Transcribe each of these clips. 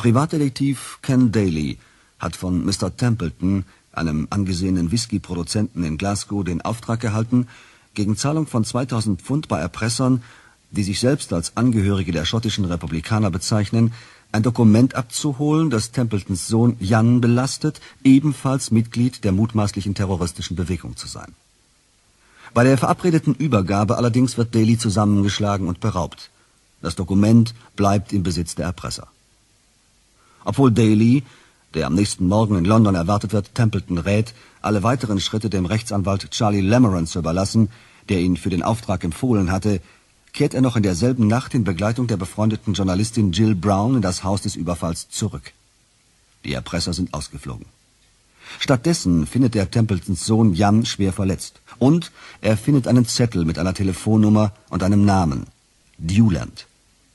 Privatdetektiv Ken Daly hat von Mr. Templeton, einem angesehenen Whisky-Produzenten in Glasgow, den Auftrag erhalten, gegen Zahlung von 2000 Pfund bei Erpressern, die sich selbst als Angehörige der schottischen Republikaner bezeichnen, ein Dokument abzuholen, das Templetons Sohn Jan belastet, ebenfalls Mitglied der mutmaßlichen terroristischen Bewegung zu sein. Bei der verabredeten Übergabe allerdings wird Daly zusammengeschlagen und beraubt. Das Dokument bleibt im Besitz der Erpresser. Obwohl Daly, der am nächsten Morgen in London erwartet wird, Templeton rät, alle weiteren Schritte dem Rechtsanwalt Charlie Lameron zu überlassen, der ihn für den Auftrag empfohlen hatte, kehrt er noch in derselben Nacht in Begleitung der befreundeten Journalistin Jill Brown in das Haus des Überfalls zurück. Die Erpresser sind ausgeflogen. Stattdessen findet er Templetons Sohn Jan schwer verletzt. Und er findet einen Zettel mit einer Telefonnummer und einem Namen. Dewland.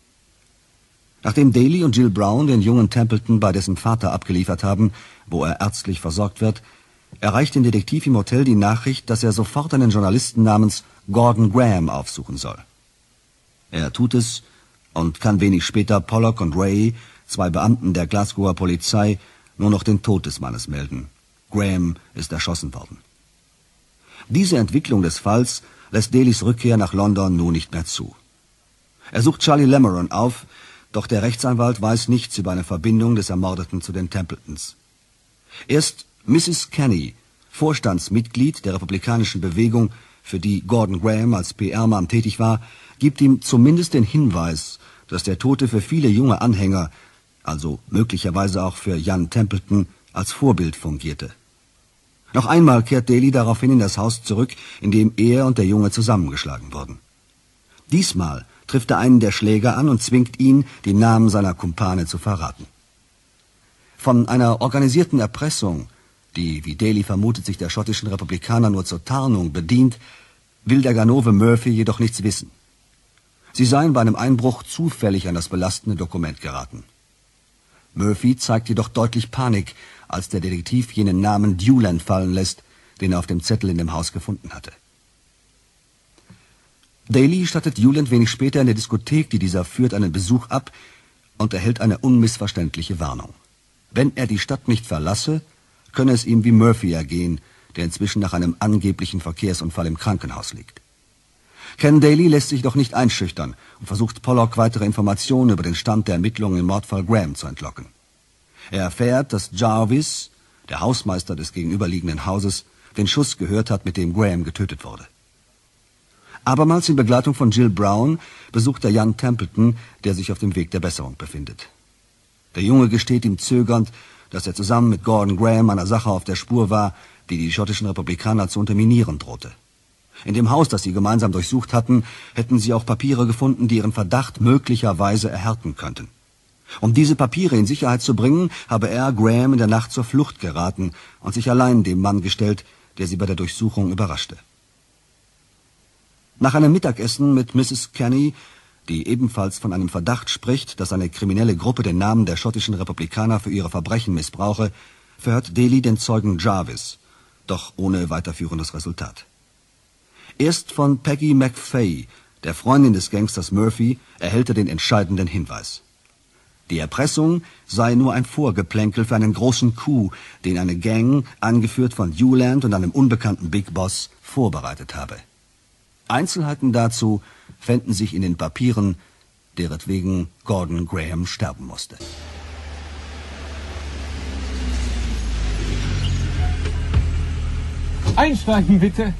Nachdem Daly und Jill Brown den jungen Templeton bei dessen Vater abgeliefert haben, wo er ärztlich versorgt wird, erreicht den Detektiv im Hotel die Nachricht, dass er sofort einen Journalisten namens Gordon Graham aufsuchen soll. Er tut es und kann wenig später Pollock und Ray, 2 Beamten der Glasgower Polizei, nur noch den Tod des Mannes melden. Graham ist erschossen worden. Diese Entwicklung des Falls lässt Dalys Rückkehr nach London nun nicht mehr zu. Er sucht Charlie Lameron auf, doch der Rechtsanwalt weiß nichts über eine Verbindung des Ermordeten zu den Templetons. Erst Mrs. Kenny, Vorstandsmitglied der republikanischen Bewegung, für die Gordon Graham als PR-Mann tätig war, gibt ihm zumindest den Hinweis, dass der Tote für viele junge Anhänger, also möglicherweise auch für Jan Templeton, als Vorbild fungierte. Noch einmal kehrt Daly daraufhin in das Haus zurück, in dem er und der Junge zusammengeschlagen wurden. Diesmal trifft er einen der Schläger an und zwingt ihn, die Namen seiner Kumpane zu verraten. Von einer organisierten Erpressung, die, wie Daly vermutet, sich der schottischen Republikaner nur zur Tarnung bedient, will der Ganove Murphy jedoch nichts wissen. Sie seien bei einem Einbruch zufällig an das belastende Dokument geraten. Murphy zeigt jedoch deutlich Panik, als der Detektiv jenen Namen Dewland fallen lässt, den er auf dem Zettel in dem Haus gefunden hatte. Daly stattet Dewland wenig später in der Diskothek, die dieser führt, einen Besuch ab und erhält eine unmissverständliche Warnung. Wenn er die Stadt nicht verlasse, könne es ihm wie Murphy ergehen, der inzwischen nach einem angeblichen Verkehrsunfall im Krankenhaus liegt. Ken Daly lässt sich doch nicht einschüchtern und versucht Pollock weitere Informationen über den Stand der Ermittlungen im Mordfall Graham zu entlocken. Er erfährt, dass Jarvis, der Hausmeister des gegenüberliegenden Hauses, den Schuss gehört hat, mit dem Graham getötet wurde. Abermals in Begleitung von Jill Brown besucht er Jan Templeton, der sich auf dem Weg der Besserung befindet. Der Junge gesteht ihm zögernd, dass er zusammen mit Gordon Graham einer Sache auf der Spur war, die die schottischen Republikaner zu unterminieren drohte. In dem Haus, das sie gemeinsam durchsucht hatten, hätten sie auch Papiere gefunden, die ihren Verdacht möglicherweise erhärten könnten. Um diese Papiere in Sicherheit zu bringen, habe er Graham in der Nacht zur Flucht geraten und sich allein dem Mann gestellt, der sie bei der Durchsuchung überraschte. Nach einem Mittagessen mit Mrs. Kenny, die ebenfalls von einem Verdacht spricht, dass eine kriminelle Gruppe den Namen der schottischen Republikaner für ihre Verbrechen missbrauche, verhört Daly den Zeugen Jarvis, doch ohne weiterführendes Resultat. Erst von Peggy McFay, der Freundin des Gangsters Murphy, erhält er den entscheidenden Hinweis. Die Erpressung sei nur ein Vorgeplänkel für einen großen Coup, den eine Gang, angeführt von Dewland und einem unbekannten Big Boss, vorbereitet habe. Einzelheiten dazu fänden sich in den Papieren, deretwegen Gordon Graham sterben musste. Einsteigen, bitte.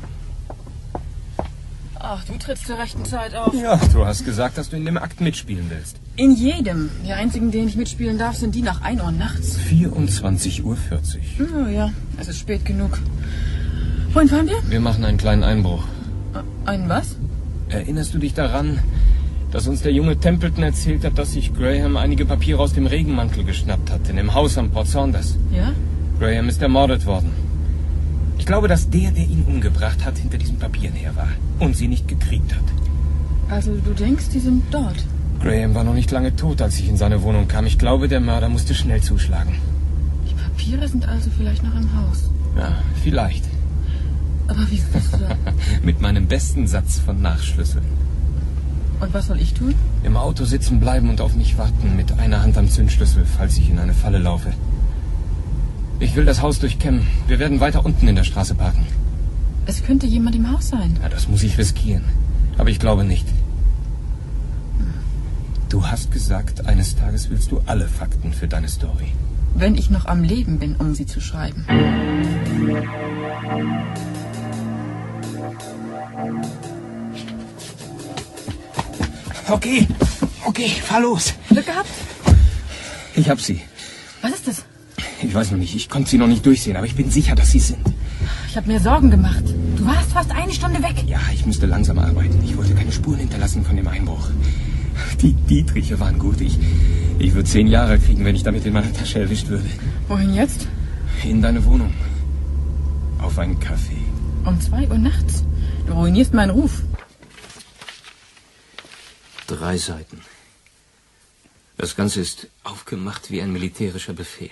Ach, du trittst zur rechten Zeit auf. Ja, du hast gesagt, dass du in dem Akt mitspielen willst. In jedem. Die einzigen, denen ich mitspielen darf, sind die nach 1 Uhr nachts. 24:40 Uhr. Oh ja, es ist spät genug. Wohin fahren wir? Wir machen einen kleinen Einbruch. Einen was? Erinnerst du dich daran, dass uns der junge Templeton erzählt hat, dass sich Graham einige Papiere aus dem Regenmantel geschnappt hat, in dem Haus am Port Saunders? Ja? Graham ist ermordet worden. Ich glaube, dass der ihn umgebracht hat, hinter diesen Papieren her war und sie nicht gekriegt hat. Also du denkst, die sind dort? Graham war noch nicht lange tot, als ich in seine Wohnung kam. Ich glaube, der Mörder musste schnell zuschlagen. Die Papiere sind also vielleicht noch im Haus. Ja, vielleicht. Aber wie ist das so? Mit meinem besten Satz von Nachschlüsseln. Und was soll ich tun? Im Auto sitzen bleiben und auf mich warten, mit einer Hand am Zündschlüssel, falls ich in eine Falle laufe. Ich will das Haus durchkämmen. Wir werden weiter unten in der Straße parken. Es könnte jemand im Haus sein. Ja, das muss ich riskieren. Aber ich glaube nicht. Du hast gesagt, eines Tages willst du alle Fakten für deine Story. Wenn ich noch am Leben bin, um sie zu schreiben. Okay, fahr los. Glück gehabt? Ich hab sie. Was ist das? Ich weiß noch nicht, ich konnte sie noch nicht durchsehen, aber ich bin sicher, dass sie sind. Ich habe mir Sorgen gemacht. Du warst fast eine Stunde weg. Ja, ich musste langsam arbeiten. Ich wollte keine Spuren hinterlassen von dem Einbruch. Die Dietriche waren gut. Ich würde 10 Jahre kriegen, wenn ich damit in meiner Tasche erwischt würde. Wohin jetzt? In deine Wohnung. Auf einen Kaffee. Um 2 Uhr nachts? Du ruinierst meinen Ruf. 3 Seiten. Das Ganze ist aufgemacht wie ein militärischer Befehl.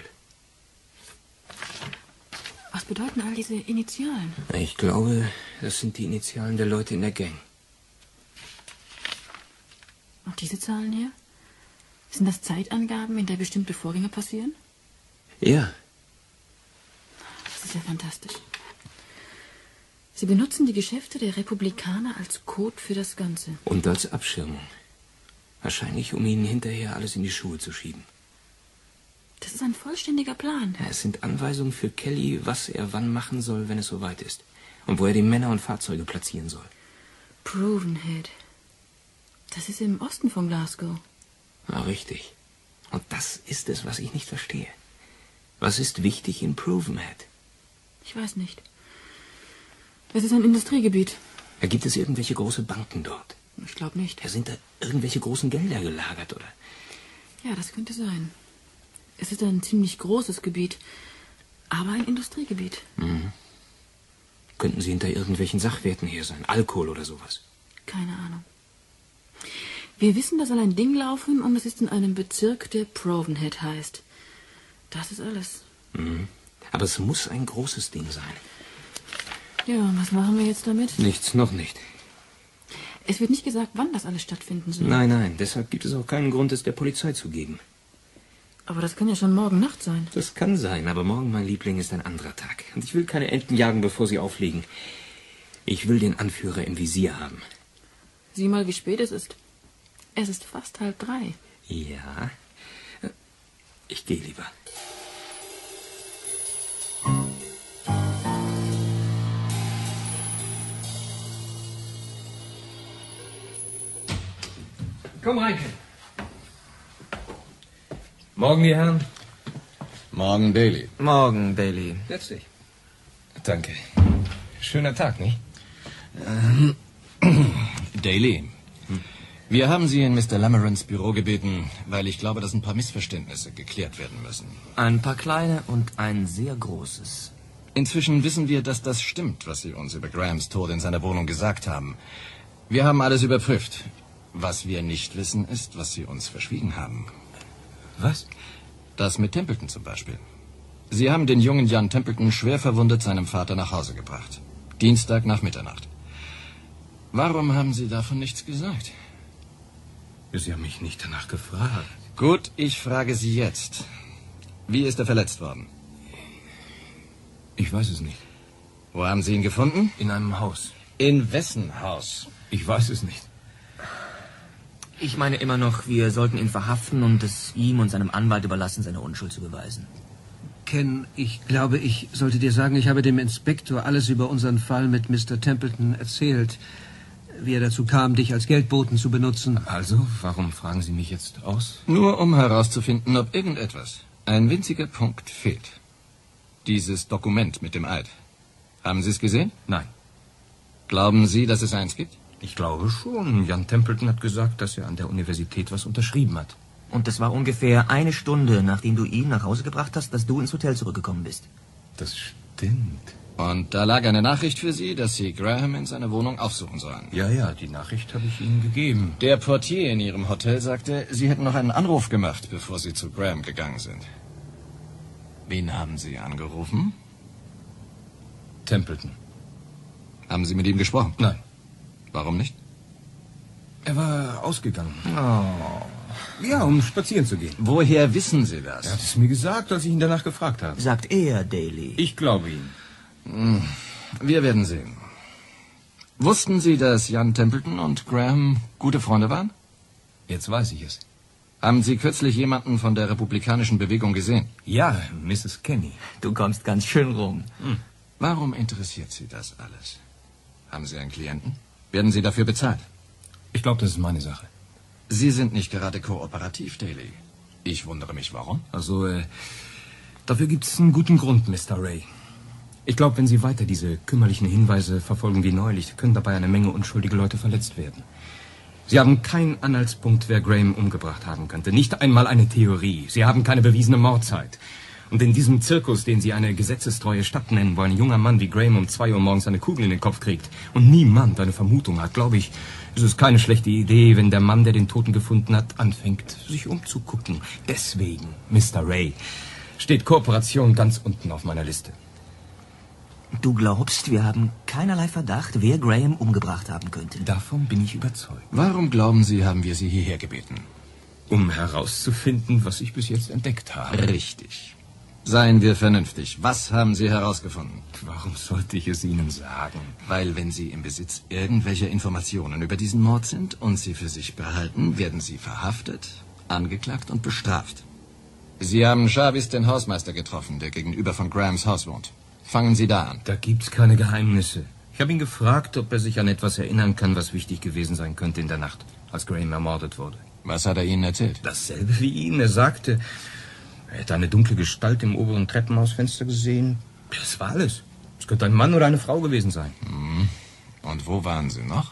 Was bedeuten all diese Initialen? Ich glaube, das sind die Initialen der Leute in der Gang. Und diese Zahlen hier? Sind das Zeitangaben, in der bestimmte Vorgänge passieren? Ja. Das ist ja fantastisch. Sie benutzen die Geschäfte der Republikaner als Code für das Ganze. Und als Abschirmung. Wahrscheinlich, um ihnen hinterher alles in die Schuhe zu schieben. Das ist ein vollständiger Plan. Ja, es sind Anweisungen für Kelly, was er wann machen soll, wenn es soweit ist. Und wo er die Männer und Fahrzeuge platzieren soll. Provenhead. Das ist im Osten von Glasgow. Ja, richtig. Und das ist es, was ich nicht verstehe. Was ist wichtig in Provenhead? Ich weiß nicht. Es ist ein Industriegebiet. Gibt es irgendwelche große Banken dort? Ich glaube nicht. Sind da irgendwelche großen Gelder gelagert, oder? Ja, das könnte sein. Es ist ein ziemlich großes Gebiet, aber ein Industriegebiet. Mhm. Könnten sie hinter irgendwelchen Sachwerten her sein? Alkohol oder sowas? Keine Ahnung. Wir wissen, da soll ein Ding laufen und es ist in einem Bezirk, der Provenhead heißt. Das ist alles. Mhm. Aber es muss ein großes Ding sein. Ja, was machen wir jetzt damit? Nichts, noch nicht. Es wird nicht gesagt, wann das alles stattfinden soll. Nein, deshalb gibt es auch keinen Grund, es der Polizei zu geben. Aber das kann ja schon morgen Nacht sein. Das kann sein, aber morgen, mein Liebling, ist ein anderer Tag. Und ich will keine Enten jagen, bevor sie aufliegen. Ich will den Anführer im Visier haben. Sieh mal, wie spät es ist. Es ist fast 2:30. Ja. Ich gehe lieber. Komm rein. Morgen, die Herren. Morgen, Daly. Morgen, Daly. Setz dich. Danke. Schöner Tag, nicht? Daly, wir haben Sie in Mr. Lamerans Büro gebeten, weil ich glaube, dass ein paar Missverständnisse geklärt werden müssen. Ein paar kleine und ein sehr großes. Inzwischen wissen wir, dass das stimmt, was Sie uns über Grahams Tod in seiner Wohnung gesagt haben. Wir haben alles überprüft. Was wir nicht wissen, ist, was Sie uns verschwiegen haben. Was? Das mit Templeton zum Beispiel. Sie haben den jungen Jan Templeton schwer verwundet seinem Vater nach Hause gebracht. Dienstag nach Mitternacht. Warum haben Sie davon nichts gesagt? Sie haben mich nicht danach gefragt. Gut, ich frage Sie jetzt. Wie ist er verletzt worden? Ich weiß es nicht. Wo haben Sie ihn gefunden? In einem Haus. In wessen Haus? Ich weiß es nicht. Ich meine immer noch, wir sollten ihn verhaften und es ihm und seinem Anwalt überlassen, seine Unschuld zu beweisen. Ken, ich glaube, ich sollte dir sagen, ich habe dem Inspektor alles über unseren Fall mit Mr. Templeton erzählt, wie er dazu kam, dich als Geldboten zu benutzen. Also, warum fragen Sie mich jetzt aus? Nur um herauszufinden, ob irgendetwas, ein winziger Punkt fehlt. Dieses Dokument mit dem Eid. Haben Sie es gesehen? Nein. Glauben Sie, dass es eins gibt? Ich glaube schon. Jan Templeton hat gesagt, dass er an der Universität was unterschrieben hat. Und es war ungefähr 1 Stunde, nachdem du ihn nach Hause gebracht hast, dass du ins Hotel zurückgekommen bist. Das stimmt. Und da lag eine Nachricht für Sie, dass Sie Graham in seiner Wohnung aufsuchen sollen. Ja, die Nachricht habe ich Ihnen gegeben. Der Portier in Ihrem Hotel sagte, Sie hätten noch einen Anruf gemacht, bevor Sie zu Graham gegangen sind. Wen haben Sie angerufen? Templeton. Haben Sie mit ihm gesprochen? Nein. Warum nicht? Er war ausgegangen. Oh. Ja, um spazieren zu gehen. Woher wissen Sie das? Er hat es mir gesagt, als ich ihn danach gefragt habe. Sagt er, Daly. Ich glaube ihm. Wir werden sehen. Wussten Sie, dass Jan Templeton und Graham gute Freunde waren? Jetzt weiß ich es. Haben Sie kürzlich jemanden von der republikanischen Bewegung gesehen? Ja, Mrs. Kenny. Du kommst ganz schön rum. Warum interessiert Sie das alles? Haben Sie einen Klienten? Werden Sie dafür bezahlt? Ich glaube, das ist meine Sache. Sie sind nicht gerade kooperativ, Daly. Ich wundere mich, warum. Also, dafür gibt es einen guten Grund, Mr. Ray. Ich glaube, wenn Sie weiter diese kümmerlichen Hinweise verfolgen wie neulich, können dabei eine Menge unschuldige Leute verletzt werden. Sie haben keinen Anhaltspunkt, wer Graham umgebracht haben könnte. Nicht einmal eine Theorie. Sie haben keine bewiesene Mordzeit. Und in diesem Zirkus, den Sie eine gesetzestreue Stadt nennen, wo ein junger Mann wie Graham um 2 Uhr morgens eine Kugel in den Kopf kriegt und niemand eine Vermutung hat, glaube ich, ist es keine schlechte Idee, wenn der Mann, der den Toten gefunden hat, anfängt, sich umzugucken. Deswegen, Mr. Ray, steht Kooperation ganz unten auf meiner Liste. Du glaubst, wir haben keinerlei Verdacht, wer Graham umgebracht haben könnte? Davon bin ich überzeugt. Warum glauben Sie, haben wir Sie hierher gebeten? Um herauszufinden, was ich bis jetzt entdeckt habe. Richtig. Seien wir vernünftig. Was haben Sie herausgefunden? Warum sollte ich es Ihnen sagen? Weil wenn Sie im Besitz irgendwelcher Informationen über diesen Mord sind und sie für sich behalten, werden Sie verhaftet, angeklagt und bestraft. Sie haben Jarvis, den Hausmeister, getroffen, der gegenüber von Grahams Haus wohnt. Fangen Sie da an. Da gibt's keine Geheimnisse. Ich habe ihn gefragt, ob er sich an etwas erinnern kann, was wichtig gewesen sein könnte in der Nacht, als Graham ermordet wurde. Was hat er Ihnen erzählt? Dasselbe wie Ihnen. Er sagte, er hätte eine dunkle Gestalt im oberen Treppenhausfenster gesehen. Das war alles. Es könnte ein Mann oder eine Frau gewesen sein. Und wo waren Sie noch?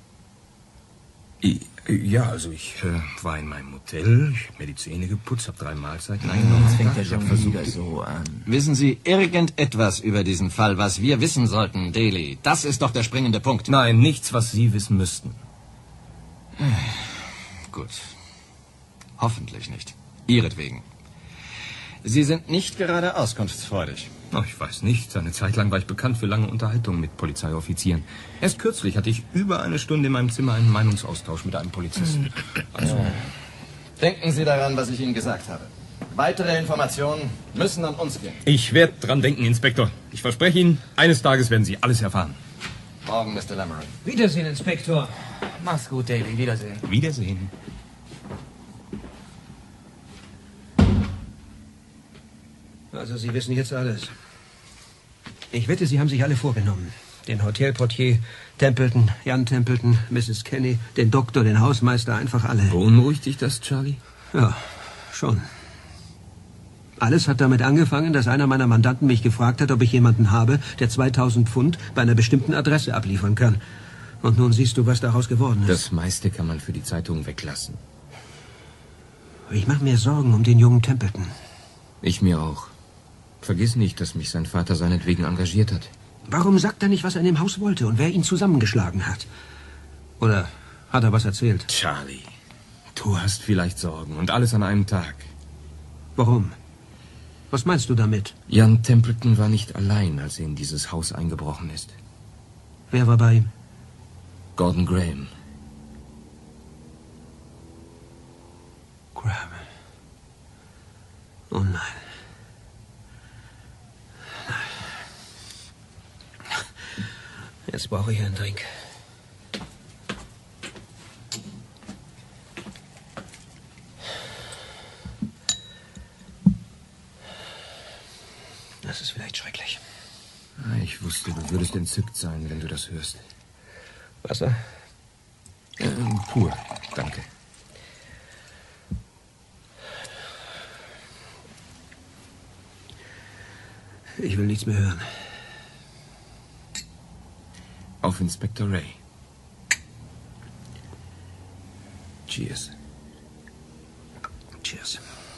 Ja, also ich war in meinem Hotel, ich habe mir die Zähne geputzt, habe 3 Mahlzeiten eingenommen. Jetzt fängt er Ich hab schon wieder so an. Wissen Sie irgendetwas über diesen Fall, was wir wissen sollten, Daly? Das ist doch der springende Punkt. Nein, nichts, was Sie wissen müssten. Gut. Hoffentlich nicht. Ihretwegen. Sie sind nicht gerade auskunftsfreudig. Oh, ich weiß nicht. Eine Zeit lang war ich bekannt für lange Unterhaltungen mit Polizeioffizieren. Erst kürzlich hatte ich über eine Stunde in meinem Zimmer einen Meinungsaustausch mit einem Polizisten. Also, Denken Sie daran, was ich Ihnen gesagt habe. Weitere Informationen müssen an uns gehen. ich werde dran denken, Inspektor. Ich verspreche Ihnen, eines Tages werden Sie alles erfahren. Morgen, Mr. Lamory. Wiedersehen, Inspektor. Mach's gut, Daly. Wiedersehen. Wiedersehen. Also, Sie wissen jetzt alles. Ich wette, Sie haben sich alle vorgenommen. Den Hotelportier, Templeton, Jan Templeton, Mrs. Kenny, den Doktor, den Hausmeister, einfach alle. Beunruhigt dich das, Charlie? Ja, schon. Alles hat damit angefangen, dass einer meiner Mandanten mich gefragt hat, ob ich jemanden habe, der 2000 Pfund bei einer bestimmten Adresse abliefern kann. Und nun siehst du, was daraus geworden ist. Das meiste kann man für die Zeitung weglassen. Ich mache mir Sorgen um den jungen Templeton. Ich mir auch. Vergiss nicht, dass mich sein Vater seinetwegen engagiert hat. Warum sagt er nicht, was er in dem Haus wollte und wer ihn zusammengeschlagen hat? Oder hat er was erzählt? Charlie, du hast vielleicht Sorgen und alles an einem Tag. Warum? Was meinst du damit? Jan Templeton war nicht allein, als er in dieses Haus eingebrochen ist. Wer war bei ihm? Gordon Graham. Graham. Oh nein. Jetzt brauche ich einen Drink. Das ist vielleicht schrecklich. Ich wusste, du würdest entzückt sein, wenn du das hörst. Wasser? Pur, danke. Ich will nichts mehr hören. Auf Inspektor Ray. Cheers. Cheers.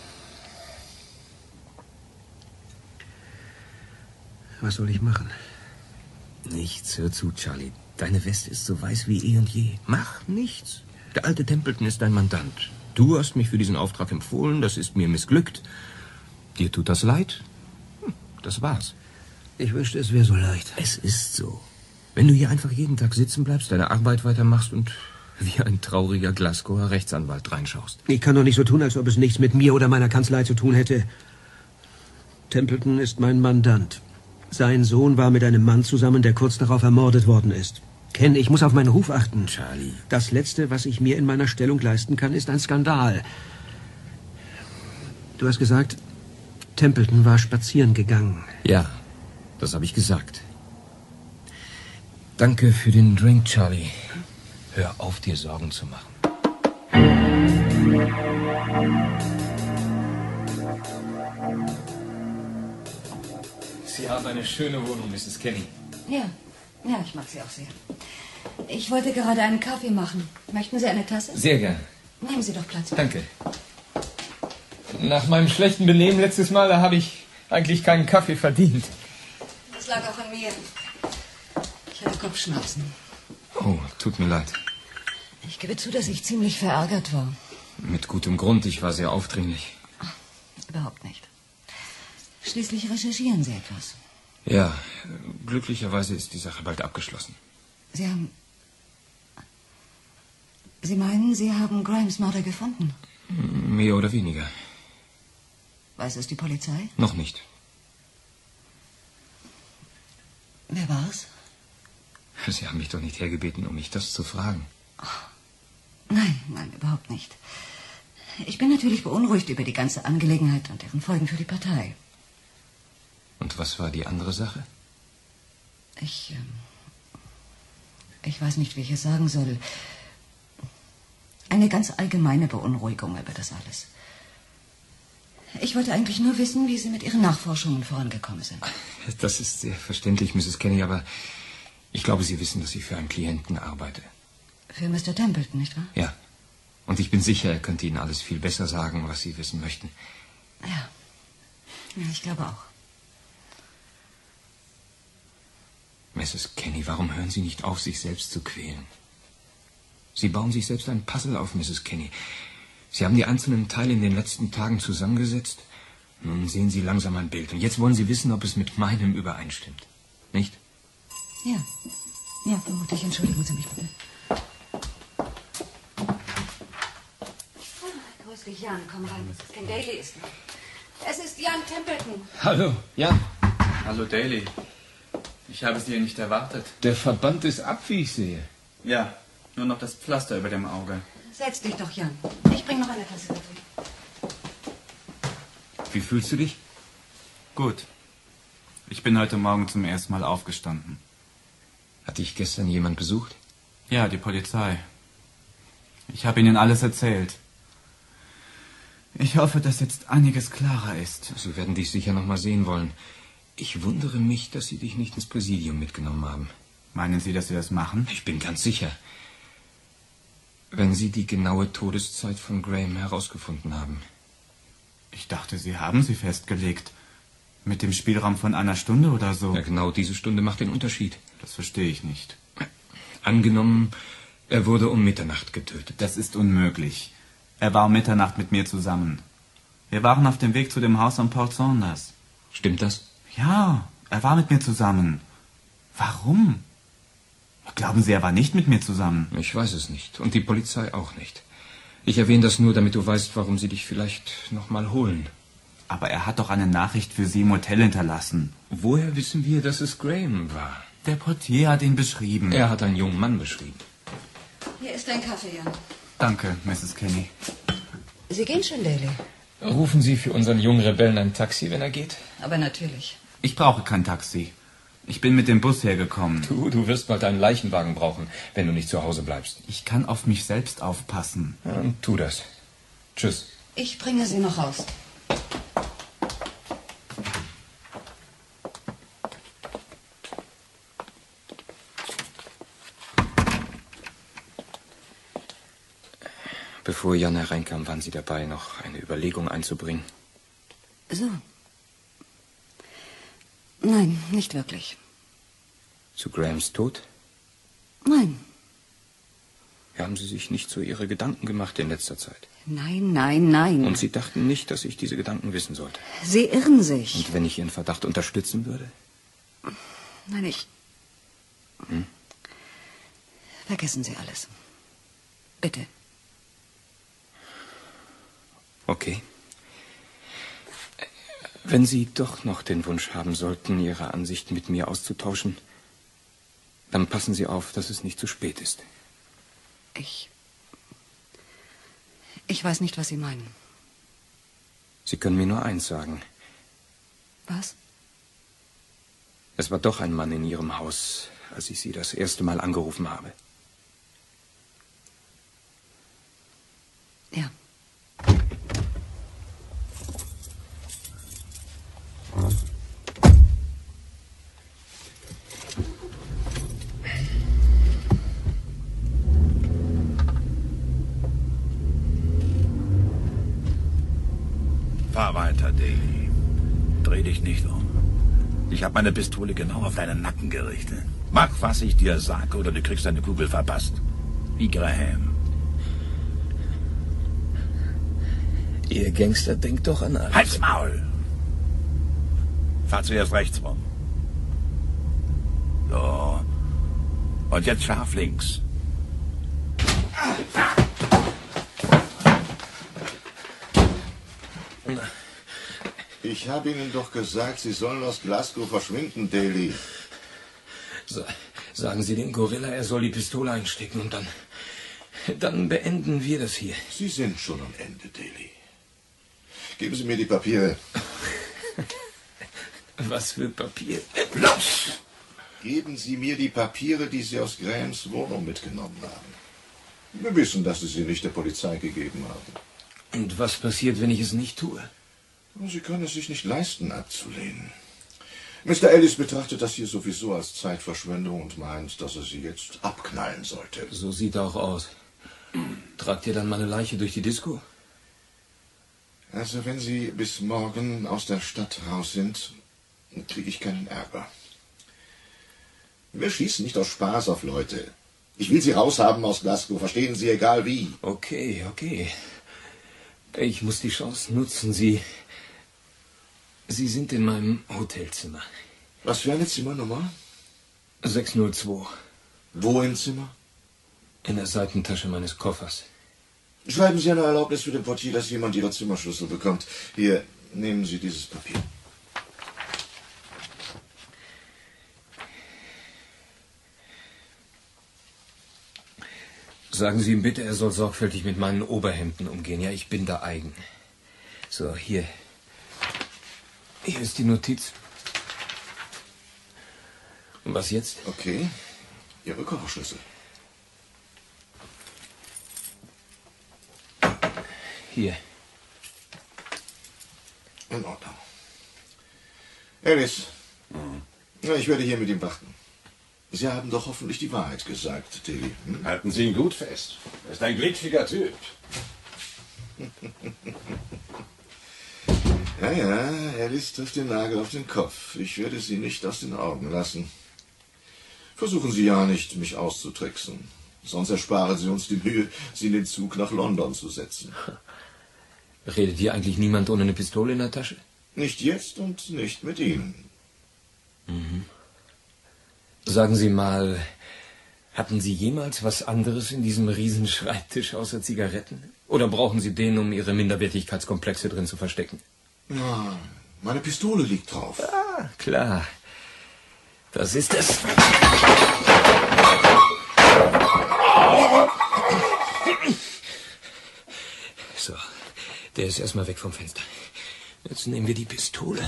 Was soll ich machen? Nichts, hör zu, Charlie. Deine Weste ist so weiß wie eh und je. Mach nichts. Der alte Templeton ist dein Mandant. Du hast mich für diesen Auftrag empfohlen, das ist mir missglückt. Dir tut das leid? Das war's. Ich wünschte, es wäre so leicht. Es ist so. Wenn du hier einfach jeden Tag sitzen bleibst, deine Arbeit weitermachst und wie ein trauriger Glasgower Rechtsanwalt reinschaust. Ich kann doch nicht so tun, als ob es nichts mit mir oder meiner Kanzlei zu tun hätte. Templeton ist mein Mandant. Sein Sohn war mit einem Mann zusammen, der kurz darauf ermordet worden ist. Ken, ich muss auf meinen Ruf achten. Charlie. Das Letzte, was ich mir in meiner Stellung leisten kann, ist ein Skandal. Du hast gesagt, Templeton war spazieren gegangen. Ja, das habe ich gesagt. Danke für den Drink, Charlie. Hör auf, dir Sorgen zu machen. Sie haben eine schöne Wohnung, Mrs. Kenny. Ja, ich mag sie auch sehr. Ich wollte gerade einen Kaffee machen. Möchten Sie eine Tasse? Sehr gern. Nehmen Sie doch Platz. Danke. Nach meinem schlechten Benehmen letztes Mal, da habe ich eigentlich keinen Kaffee verdient. Das lag auch an mir. Ich hatte Kopfschmerzen. Oh, tut mir leid. Ich gebe zu, dass ich ziemlich verärgert war. Mit gutem Grund, ich war sehr aufdringlich. Überhaupt nicht. Schließlich recherchieren Sie etwas. Ja, glücklicherweise ist die Sache bald abgeschlossen. Sie meinen, Sie haben Grahams Mörder gefunden? Mehr oder weniger. Weiß es die Polizei? Noch nicht. Wer war's? Sie haben mich doch nicht hergebeten, um mich das zu fragen. Nein, überhaupt nicht. Ich bin natürlich beunruhigt über die ganze Angelegenheit und deren Folgen für die Partei. Und was war die andere Sache? Ich weiß nicht, wie ich es sagen soll. Eine ganz allgemeine Beunruhigung über das alles. Ich wollte eigentlich nur wissen, wie Sie mit Ihren Nachforschungen vorangekommen sind. Das ist sehr verständlich, Mrs. Kenny, aber ich glaube, Sie wissen, dass ich für einen Klienten arbeite. Für Mr. Templeton, nicht wahr? Ja. Und ich bin sicher, er könnte Ihnen alles viel besser sagen, was Sie wissen möchten. Ja, ich glaube auch. Mrs. Kenny, warum hören Sie nicht auf, sich selbst zu quälen? Sie bauen sich selbst ein Puzzle auf, Mrs. Kenny. Sie haben die einzelnen Teile in den letzten Tagen zusammengesetzt. Nun sehen Sie langsam ein Bild. Und jetzt wollen Sie wissen, ob es mit meinem übereinstimmt. Nicht? Ja, vermutlich. Entschuldigen Sie mich bitte. Grüß dich, Jan. Komm rein. Ken Daly ist da. Es ist Jan Templeton. Hallo, Jan. Hallo, Daly. Ich habe Sie nicht erwartet. Der Verband ist ab, wie ich sehe. Ja, nur noch das Pflaster über dem Auge. Setz dich doch, Jan. Ich bringe noch eine Tasse Kaffee. Wie fühlst du dich? Gut. Ich bin heute Morgen zum ersten Mal aufgestanden. Hat dich gestern jemand besucht? Ja, die Polizei. Ich habe Ihnen alles erzählt. Ich hoffe, dass jetzt einiges klarer ist. Sie werden dich sicher noch mal sehen wollen. Ich wundere mich, dass Sie dich nicht ins Präsidium mitgenommen haben. Meinen Sie, dass Sie das machen? Ich bin ganz sicher. Wenn Sie die genaue Todeszeit von Graham herausgefunden haben. Ich dachte, Sie haben sie festgelegt. Mit dem Spielraum von einer Stunde oder so. Ja, genau diese Stunde macht den Unterschied. Das verstehe ich nicht. Angenommen, er wurde um Mitternacht getötet. Das ist unmöglich. Er war um Mitternacht mit mir zusammen. Wir waren auf dem Weg zu dem Haus am Port Saunders. Stimmt das? Ja, er war mit mir zusammen. Warum? Glauben Sie, er war nicht mit mir zusammen? Ich weiß es nicht. Und die Polizei auch nicht. Ich erwähne das nur, damit du weißt, warum sie dich vielleicht noch mal holen. Aber er hat doch eine Nachricht für Sie im Hotel hinterlassen. Woher wissen wir, dass es Graham war? Der Portier hat ihn beschrieben. Er hat einen jungen Mann beschrieben. Hier ist dein Kaffee, Jan. Danke, Mrs. Kenny. Sie gehen schon, Daly. Rufen Sie für unseren jungen Rebellen ein Taxi, wenn er geht? Aber natürlich. Ich brauche kein Taxi. Ich bin mit dem Bus hergekommen. Du wirst bald einen Leichenwagen brauchen, wenn du nicht zu Hause bleibst. Ich kann auf mich selbst aufpassen. Ja, tu das. Tschüss. Ich bringe Sie noch raus. Bevor Jan hereinkam, waren Sie dabei, noch eine Überlegung einzubringen. So. Nein, nicht wirklich. Zu Grahams Tod? Nein. Haben Sie sich nicht so Ihre Gedanken gemacht in letzter Zeit? Nein. Und Sie dachten nicht, dass ich diese Gedanken wissen sollte? Sie irren sich. Und wenn ich Ihren Verdacht unterstützen würde? Nein, Vergessen Sie alles. Bitte. Okay. Wenn Sie doch noch den Wunsch haben sollten, Ihre Ansichten mit mir auszutauschen, dann passen Sie auf, dass es nicht zu spät ist. Ich weiß nicht, was Sie meinen. Sie können mir nur eins sagen. Was? Es war doch ein Mann in Ihrem Haus, als ich Sie das erste Mal angerufen habe. Ja. Fahr weiter, Daly. Dreh dich nicht um. Ich habe meine Pistole genau auf deinen Nacken gerichtet. Mach, was ich dir sage, oder du kriegst eine Kugel verpasst. Wie Graham. Ihr Gangster denkt doch an alles. Halt's Maul! Fahr zuerst rechts rum. So. Und jetzt scharf links. Ich habe Ihnen doch gesagt, Sie sollen aus Glasgow verschwinden, Daly. Sagen Sie dem Gorilla, er soll die Pistole einstecken und dann beenden wir das hier. Sie sind schon am Ende, Daly. Geben Sie mir die Papiere. Was für Papier? Los! Geben Sie mir die Papiere, die Sie aus Grahams Wohnung mitgenommen haben. Wir wissen, dass Sie sie nicht der Polizei gegeben haben. Und was passiert, wenn ich es nicht tue? Sie können es sich nicht leisten, abzulehnen. Mr. Ellis betrachtet das hier sowieso als Zeitverschwendung und meint, dass er Sie jetzt abknallen sollte. So sieht er auch aus. Tragt ihr dann meine Leiche durch die Disco? Also, wenn Sie bis morgen aus der Stadt raus sind, kriege ich keinen Ärger. Wir schießen nicht aus Spaß auf Leute. Ich will Sie raushaben aus Glasgow, verstehen Sie, egal wie. Okay. Ich muss die Chance nutzen. Sie sind in meinem Hotelzimmer. Was für eine Zimmernummer? 602. Wo im Zimmer? In der Seitentasche meines Koffers. Schreiben Sie eine Erlaubnis für den Portier, dass jemand Ihre Zimmerschlüssel bekommt. Hier, nehmen Sie dieses Papier. Sagen Sie ihm bitte, er soll sorgfältig mit meinen Oberhemden umgehen. Ja, ich bin da eigen. So, hier. Hier ist die Notiz. Und was jetzt? Okay. Ihre Kofferschlüssel. Hier. In Ordnung. Alice. Na, ich werde hier mit ihm warten. Sie haben doch hoffentlich die Wahrheit gesagt, Daly. Halten Sie ihn gut fest. Er ist ein glitschiger Typ. Ja, Alice trifft den Nagel auf den Kopf. Ich werde Sie nicht aus den Augen lassen. Versuchen Sie ja nicht, mich auszutricksen. Sonst ersparen Sie uns die Mühe, Sie in den Zug nach London zu setzen. Redet hier eigentlich niemand ohne eine Pistole in der Tasche? Nicht jetzt und nicht mit Ihnen. Mhm. Sagen Sie mal, hatten Sie jemals was anderes in diesem Riesenschreibtisch außer Zigaretten? Oder brauchen Sie den, um Ihre Minderwertigkeitskomplexe drin zu verstecken? Ja, meine Pistole liegt drauf. Ah, klar. Das ist es. So, der ist erstmal weg vom Fenster. Jetzt nehmen wir die Pistole.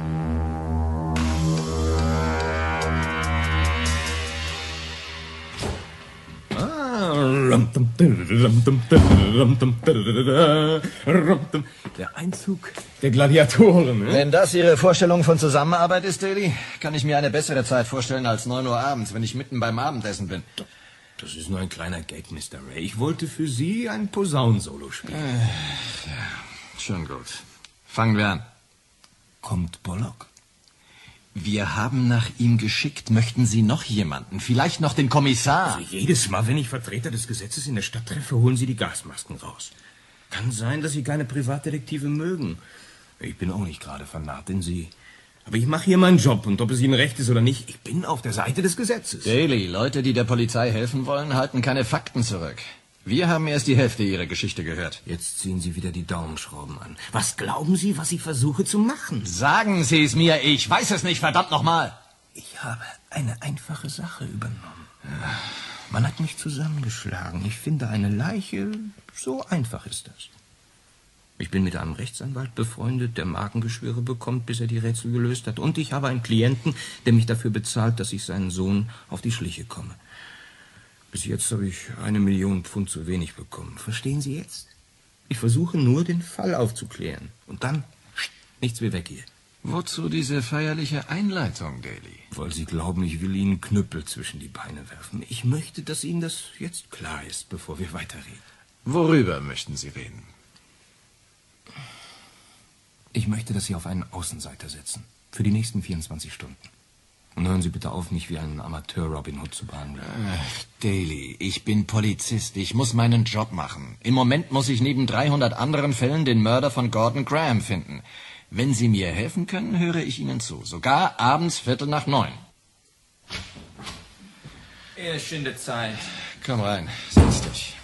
Der Einzug der Gladiatoren. Ne? Wenn das Ihre Vorstellung von Zusammenarbeit ist, Daly, kann ich mir eine bessere Zeit vorstellen als 9 Uhr abends, wenn ich mitten beim Abendessen bin. Das ist nur ein kleiner Gag, Mr. Ray. Ich wollte für Sie ein Posaunensolo spielen. Ja, schon gut. Fangen wir an. Kommt Pollock? Wir haben nach ihm geschickt. Möchten Sie noch jemanden? Vielleicht noch den Kommissar? Also jedes Mal, wenn ich Vertreter des Gesetzes in der Stadt treffe, holen Sie die Gasmasken raus. Kann sein, dass Sie keine Privatdetektive mögen. Ich bin auch nicht gerade vernarrt in Sie. Aber ich mache hier meinen Job und ob es Ihnen recht ist oder nicht, ich bin auf der Seite des Gesetzes. Daly, Leute, die der Polizei helfen wollen, halten keine Fakten zurück. Wir haben erst die Hälfte Ihrer Geschichte gehört. Jetzt ziehen Sie wieder die Daumenschrauben an. Was glauben Sie, was ich versuche zu machen? Sagen Sie es mir, ich weiß es nicht, verdammt nochmal. Ich habe eine einfache Sache übernommen. Man hat mich zusammengeschlagen. Ich finde eine Leiche, so einfach ist das. Ich bin mit einem Rechtsanwalt befreundet, der Magengeschwüre bekommt, bis er die Rätsel gelöst hat. Und ich habe einen Klienten, der mich dafür bezahlt, dass ich seinen Sohn auf die Schliche komme. Bis jetzt habe ich 1 Million Pfund zu wenig bekommen. Verstehen Sie jetzt? Ich versuche nur, den Fall aufzuklären. Und dann nichts wie weg hier. Wozu diese feierliche Einleitung, Daly? Weil Sie glauben, ich will Ihnen Knüppel zwischen die Beine werfen. Ich möchte, dass Ihnen das jetzt klar ist, bevor wir weiterreden. Worüber möchten Sie reden? Ich möchte, dass Sie auf einen Außenseiter setzen. Für die nächsten 24 Stunden. Und hören Sie bitte auf, mich wie einen Amateur Robin Hood zu behandeln. Daly, ich bin Polizist. Ich muss meinen Job machen. Im Moment muss ich neben 300 anderen Fällen den Mörder von Gordon Graham finden. Wenn Sie mir helfen können, höre ich Ihnen zu. Sogar abends 8:45. Er schindet Zeit. Komm rein, setz dich.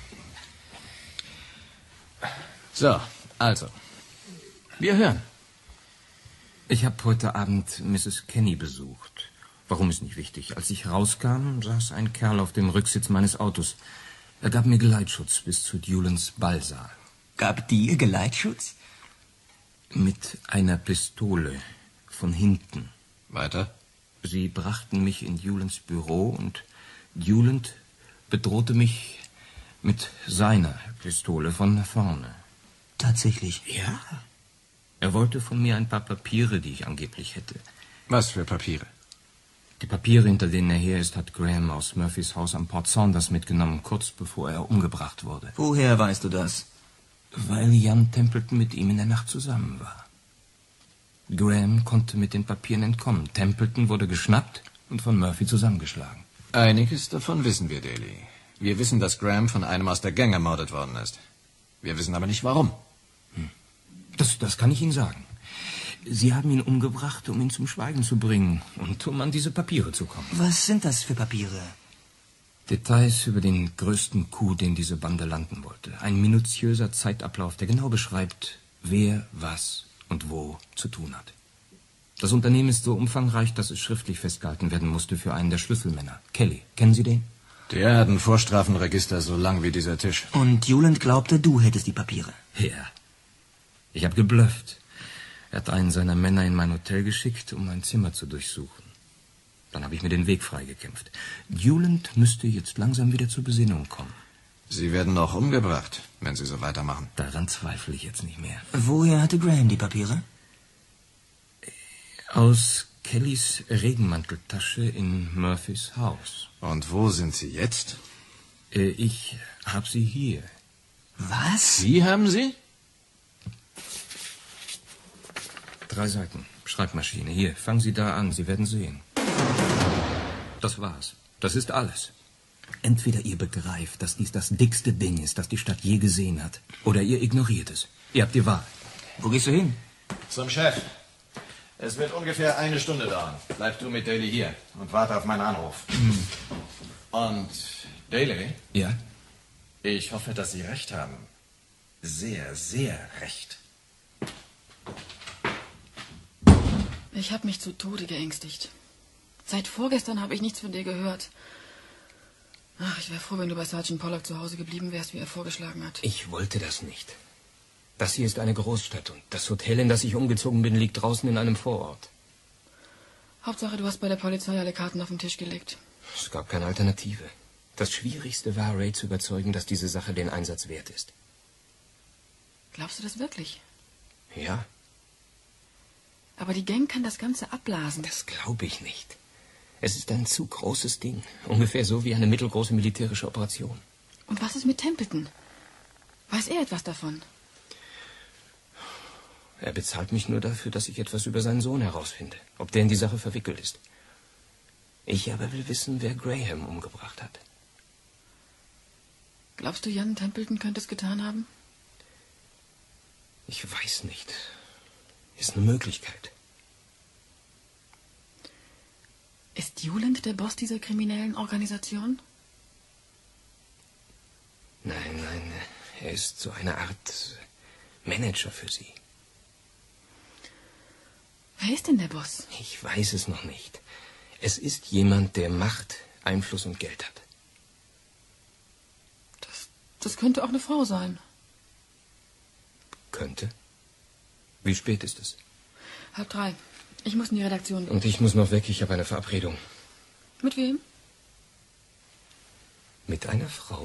So, also. Wir hören. Ich habe heute Abend Mrs. Kenny besucht. Warum ist nicht wichtig. Als ich rauskam, saß ein Kerl auf dem Rücksitz meines Autos. Er gab mir Geleitschutz bis zu Dulans Ballsaal. Gab dir Geleitschutz? Mit einer Pistole von hinten. Weiter? Sie brachten mich in Dulans Büro und Duland bedrohte mich mit seiner Pistole von vorne. Tatsächlich? Ja. Er wollte von mir ein paar Papiere, die ich angeblich hätte. Was für Papiere? Die Papiere, hinter denen er her ist, hat Graham aus Murphys Haus am Port Saunders mitgenommen, kurz bevor er umgebracht wurde. Woher weißt du das? Weil Jan Templeton mit ihm in der Nacht zusammen war. Graham konnte mit den Papieren entkommen. Templeton wurde geschnappt und von Murphy zusammengeschlagen. Einiges davon wissen wir, Daly. Wir wissen, dass Graham von einem aus der Gang ermordet worden ist. Wir wissen aber nicht, warum. Das kann ich Ihnen sagen. Sie haben ihn umgebracht, um ihn zum Schweigen zu bringen und um an diese Papiere zu kommen. Was sind das für Papiere? Details über den größten Coup, den diese Bande landen wollte. Ein minutiöser Zeitablauf, der genau beschreibt, wer, was und wo zu tun hat. Das Unternehmen ist so umfangreich, dass es schriftlich festgehalten werden musste für einen der Schlüsselmänner. Kelly, kennen Sie den? Der hat ein Vorstrafenregister so lang wie dieser Tisch. Und Duland glaubte, du hättest die Papiere. Ja. Ich habe geblufft. Er hat einen seiner Männer in mein Hotel geschickt, um mein Zimmer zu durchsuchen. Dann habe ich mir den Weg freigekämpft. Duland müsste jetzt langsam wieder zur Besinnung kommen. Sie werden noch umgebracht, wenn Sie so weitermachen. Daran zweifle ich jetzt nicht mehr. Woher hatte Graham die Papiere? Aus Kellys Regenmanteltasche in Murphys Haus. Und wo sind Sie jetzt? Ich habe sie hier. Was? Sie haben sie? 3 Seiten. Schreibmaschine. Hier, fangen Sie da an. Sie werden sehen. Das war's. Das ist alles. Entweder ihr begreift, dass dies das dickste Ding ist, das die Stadt je gesehen hat, oder ihr ignoriert es. Ihr habt die Wahl. Wo gehst du hin? Zum Chef. Es wird ungefähr 1 Stunde dauern. Bleib du mit Daly hier und warte auf meinen Anruf. Und, Daly? Ja? Ich hoffe, dass Sie recht haben. Sehr, sehr recht. Ich habe mich zu Tode geängstigt. Seit vorgestern habe ich nichts von dir gehört. Ach, ich wäre froh, wenn du bei Sergeant Pollock zu Hause geblieben wärst, wie er vorgeschlagen hat. Ich wollte das nicht. Das hier ist eine Großstadt und das Hotel, in das ich umgezogen bin, liegt draußen in einem Vorort. Hauptsache, du hast bei der Polizei alle Karten auf den Tisch gelegt. Es gab keine Alternative. Das Schwierigste war, Ray zu überzeugen, dass diese Sache den Einsatz wert ist. Glaubst du das wirklich? Ja, Aber die Gang kann das Ganze abblasen. das glaube ich nicht. Es ist ein zu großes Ding. Ungefähr so wie eine mittelgroße militärische Operation. Und was ist mit Templeton? Weiß er etwas davon? Er bezahlt mich nur dafür, dass ich etwas über seinen Sohn herausfinde. Ob der in die Sache verwickelt ist. Ich aber will wissen, wer Graham umgebracht hat. Glaubst du, Jan Templeton könnte es getan haben? Ich weiß nicht. Ist eine Möglichkeit. Ist Duland der Boss dieser kriminellen Organisation? Nein, er ist so eine Art Manager für Sie. Wer ist denn der Boss? Ich weiß es noch nicht. Es ist jemand, der Macht, Einfluss und Geld hat. Das könnte auch eine Frau sein. Könnte? Wie spät ist es? 2:30. Ich muss in die Redaktion. Und ich muss noch weg, ich habe eine Verabredung. Mit wem? Mit einer Frau.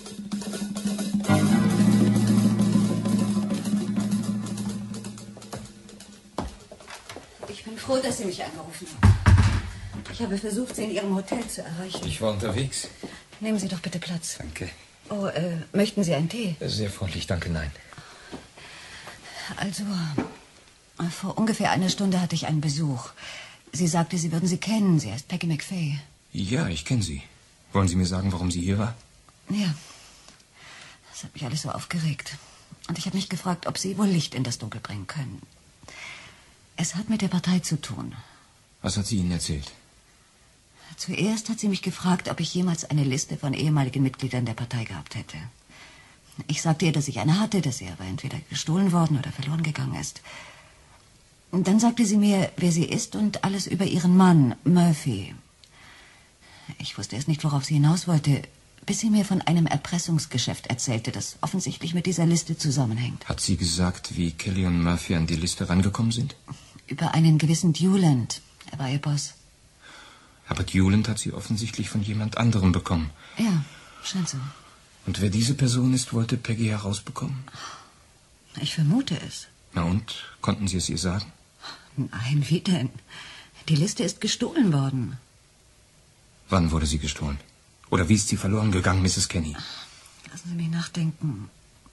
Ich bin froh, dass Sie mich angerufen haben. Ich habe versucht, Sie in Ihrem Hotel zu erreichen. Ich war unterwegs. Nehmen Sie doch bitte Platz. Danke. Oh, möchten Sie einen Tee? Sehr freundlich, danke, nein. Also, vor ungefähr einer Stunde hatte ich einen Besuch. Sie sagte, Sie würden sie kennen. Sie heißt Peggy McFay. Ja, ich kenne sie. Wollen Sie mir sagen, warum sie hier war? Ja. Das hat mich alles so aufgeregt. Und ich habe mich gefragt, ob Sie wohl Licht in das Dunkel bringen können. Es hat mit der Partei zu tun. Was hat sie Ihnen erzählt? Zuerst hat sie mich gefragt, ob ich jemals eine Liste von ehemaligen Mitgliedern der Partei gehabt hätte. Ich sagte ihr, dass ich eine hatte, dass sie aber entweder gestohlen worden oder verloren gegangen ist. Und dann sagte sie mir, wer sie ist und alles über ihren Mann, Murphy. Ich wusste erst nicht, worauf sie hinaus wollte, bis sie mir von einem Erpressungsgeschäft erzählte, das offensichtlich mit dieser Liste zusammenhängt. Hat sie gesagt, wie Kelly und Murphy an die Liste rangekommen sind? Über einen gewissen Duland. Er war ihr Boss. Aber Duland hat sie offensichtlich von jemand anderem bekommen. Ja, scheint so. Und wer diese Person ist, wollte Peggy herausbekommen? Ich vermute es. Na und? Konnten Sie es ihr sagen? Nein, wie denn? Die Liste ist gestohlen worden. Wann wurde sie gestohlen? Oder wie ist sie verloren gegangen, Mrs. Kenny? Lassen Sie mich nachdenken.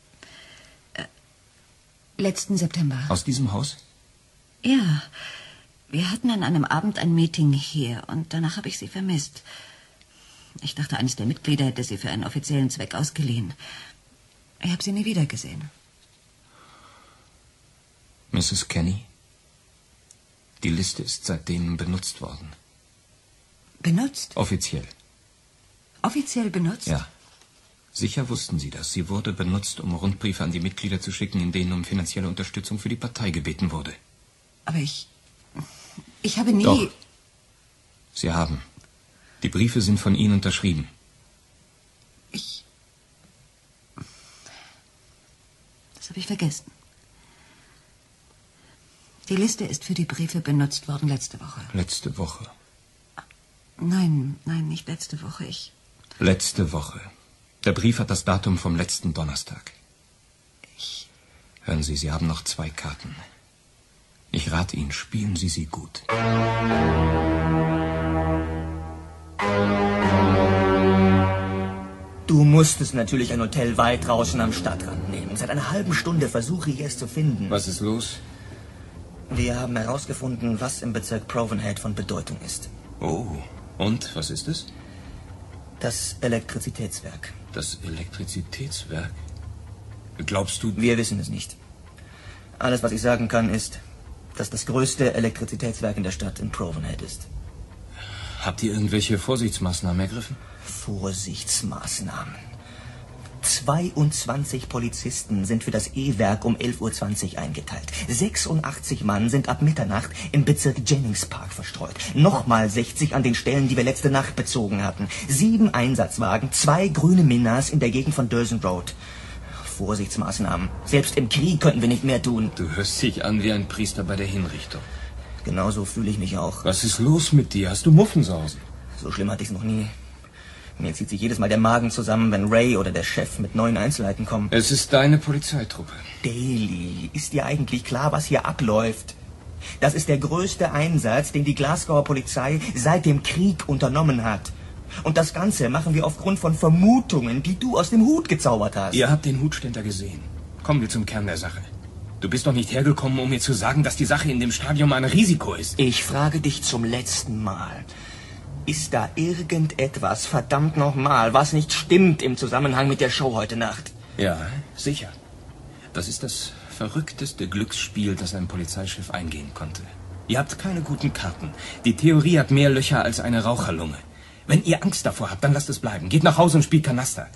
Letzten September. Aus diesem Haus? Ja. Wir hatten an einem Abend ein Meeting hier und danach habe ich sie vermisst. Ich dachte, eines der Mitglieder hätte sie für einen offiziellen Zweck ausgeliehen. Ich habe sie nie wiedergesehen. Mrs. Kenny? Die Liste ist seitdem benutzt worden. Benutzt? Offiziell. Offiziell benutzt? Ja. Sicher wussten Sie das. Sie wurde benutzt, um Rundbriefe an die Mitglieder zu schicken, in denen um finanzielle Unterstützung für die Partei gebeten wurde. Aber ich habe nie... Doch. Sie haben. Die Briefe sind von Ihnen unterschrieben. Das habe ich vergessen. Die Liste ist für die Briefe benutzt worden letzte Woche. Letzte Woche? Nein, nicht letzte Woche. Letzte Woche. Der Brief hat das Datum vom letzten Donnerstag. Hören Sie, Sie haben noch 2 Karten. Ich rate Ihnen, spielen Sie sie gut. Du musstest natürlich ein Hotel weit draußen am Stadtrand nehmen. Seit einer halben Stunde versuche ich es zu finden. Was ist los? Wir haben herausgefunden, was im Bezirk Provenhead von Bedeutung ist. Oh, und was ist es? Das Elektrizitätswerk. Das Elektrizitätswerk? Glaubst du... Wir wissen es nicht. Alles, was ich sagen kann, ist, dass das größte Elektrizitätswerk in der Stadt in Provenhead ist. Habt ihr irgendwelche Vorsichtsmaßnahmen ergriffen? Vorsichtsmaßnahmen. 22 Polizisten sind für das E-Werk um 11:20 Uhr eingeteilt. 86 Mann sind ab Mitternacht im Bezirk Jennings Park verstreut. Nochmal 60 an den Stellen, die wir letzte Nacht bezogen hatten. 7 Einsatzwagen, 2 grüne Minas in der Gegend von Durson Road. Vorsichtsmaßnahmen. Selbst im Krieg könnten wir nicht mehr tun. Du hörst dich an wie ein Priester bei der Hinrichtung. Genauso fühle ich mich auch. Was ist los mit dir? Hast du Muffensausen? So schlimm hatte ich es noch nie. Mir zieht sich jedes Mal der Magen zusammen, wenn Ray oder der Chef mit neuen Einzelheiten kommen. Es ist deine Polizeitruppe. Daly, ist dir eigentlich klar, was hier abläuft? Das ist der größte Einsatz, den die Glasgower Polizei seit dem Krieg unternommen hat. Und das Ganze machen wir aufgrund von Vermutungen, die du aus dem Hut gezaubert hast. Ihr habt den Hutständer gesehen. Kommen wir zum Kern der Sache. Du bist doch nicht hergekommen, um mir zu sagen, dass die Sache in dem Stadion ein Risiko ist. Ich frage dich zum letzten Mal. Ist da irgendetwas, verdammt nochmal, was nicht stimmt im Zusammenhang mit der Show heute Nacht? Ja, sicher. Das ist das verrückteste Glücksspiel, das ein Polizeichef eingehen konnte. Ihr habt keine guten Karten. Die Theorie hat mehr Löcher als eine Raucherlunge. Wenn ihr Angst davor habt, dann lasst es bleiben. Geht nach Hause und spielt Kanaster.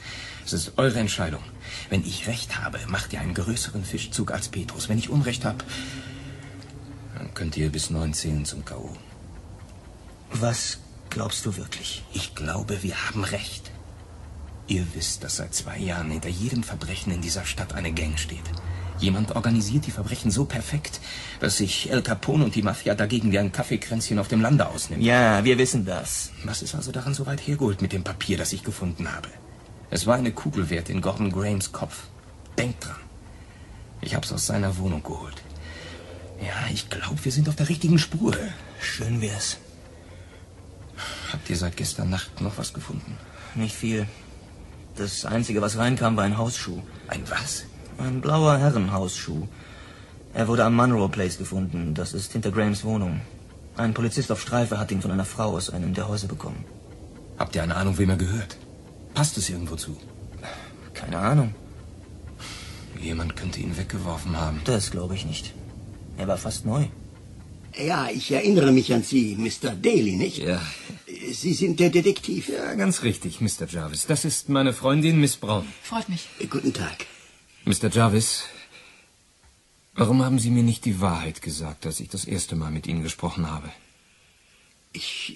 Es ist eure Entscheidung. Wenn ich recht habe, macht ihr einen größeren Fischzug als Petrus. Wenn ich Unrecht habe, dann könnt ihr bis 9 zählen zum K.O. Was glaubst du wirklich? Ich glaube, wir haben recht. Ihr wisst, dass seit 2 Jahren hinter jedem Verbrechen in dieser Stadt eine Gang steht. Jemand organisiert die Verbrechen so perfekt, dass sich El Capone und die Mafia dagegen wie ein Kaffeekränzchen auf dem Lande ausnimmt. Ja, wir wissen das. Was ist also daran so weit hergeholt mit dem Papier, das ich gefunden habe? Es war eine Kugel wert in Gordon Grahams Kopf. Denkt dran. Ich hab's aus seiner Wohnung geholt. Ja, ich glaube, wir sind auf der richtigen Spur. Schön wär's. Habt ihr seit gestern Nacht noch was gefunden? Nicht viel. Das Einzige, was reinkam, war ein Hausschuh. Ein was? Ein blauer Herrenhausschuh. Er wurde am Monroe Place gefunden. Das ist hinter Grahams Wohnung. Ein Polizist auf Streife hat ihn von einer Frau aus einem der Häuser bekommen. Habt ihr eine Ahnung, wem er gehört? Passt es irgendwo zu? Keine Ahnung. Jemand könnte ihn weggeworfen haben. Das glaube ich nicht. Er war fast neu. Ja, ich erinnere mich an Sie, Mr. Daly, nicht? Ja. Sie sind der Detektiv. Ja, ganz richtig, Mr. Jarvis. Das ist meine Freundin, Miss Brown. Freut mich. Guten Tag. Mr. Jarvis, warum haben Sie mir nicht die Wahrheit gesagt, als ich das erste Mal mit Ihnen gesprochen habe? Ich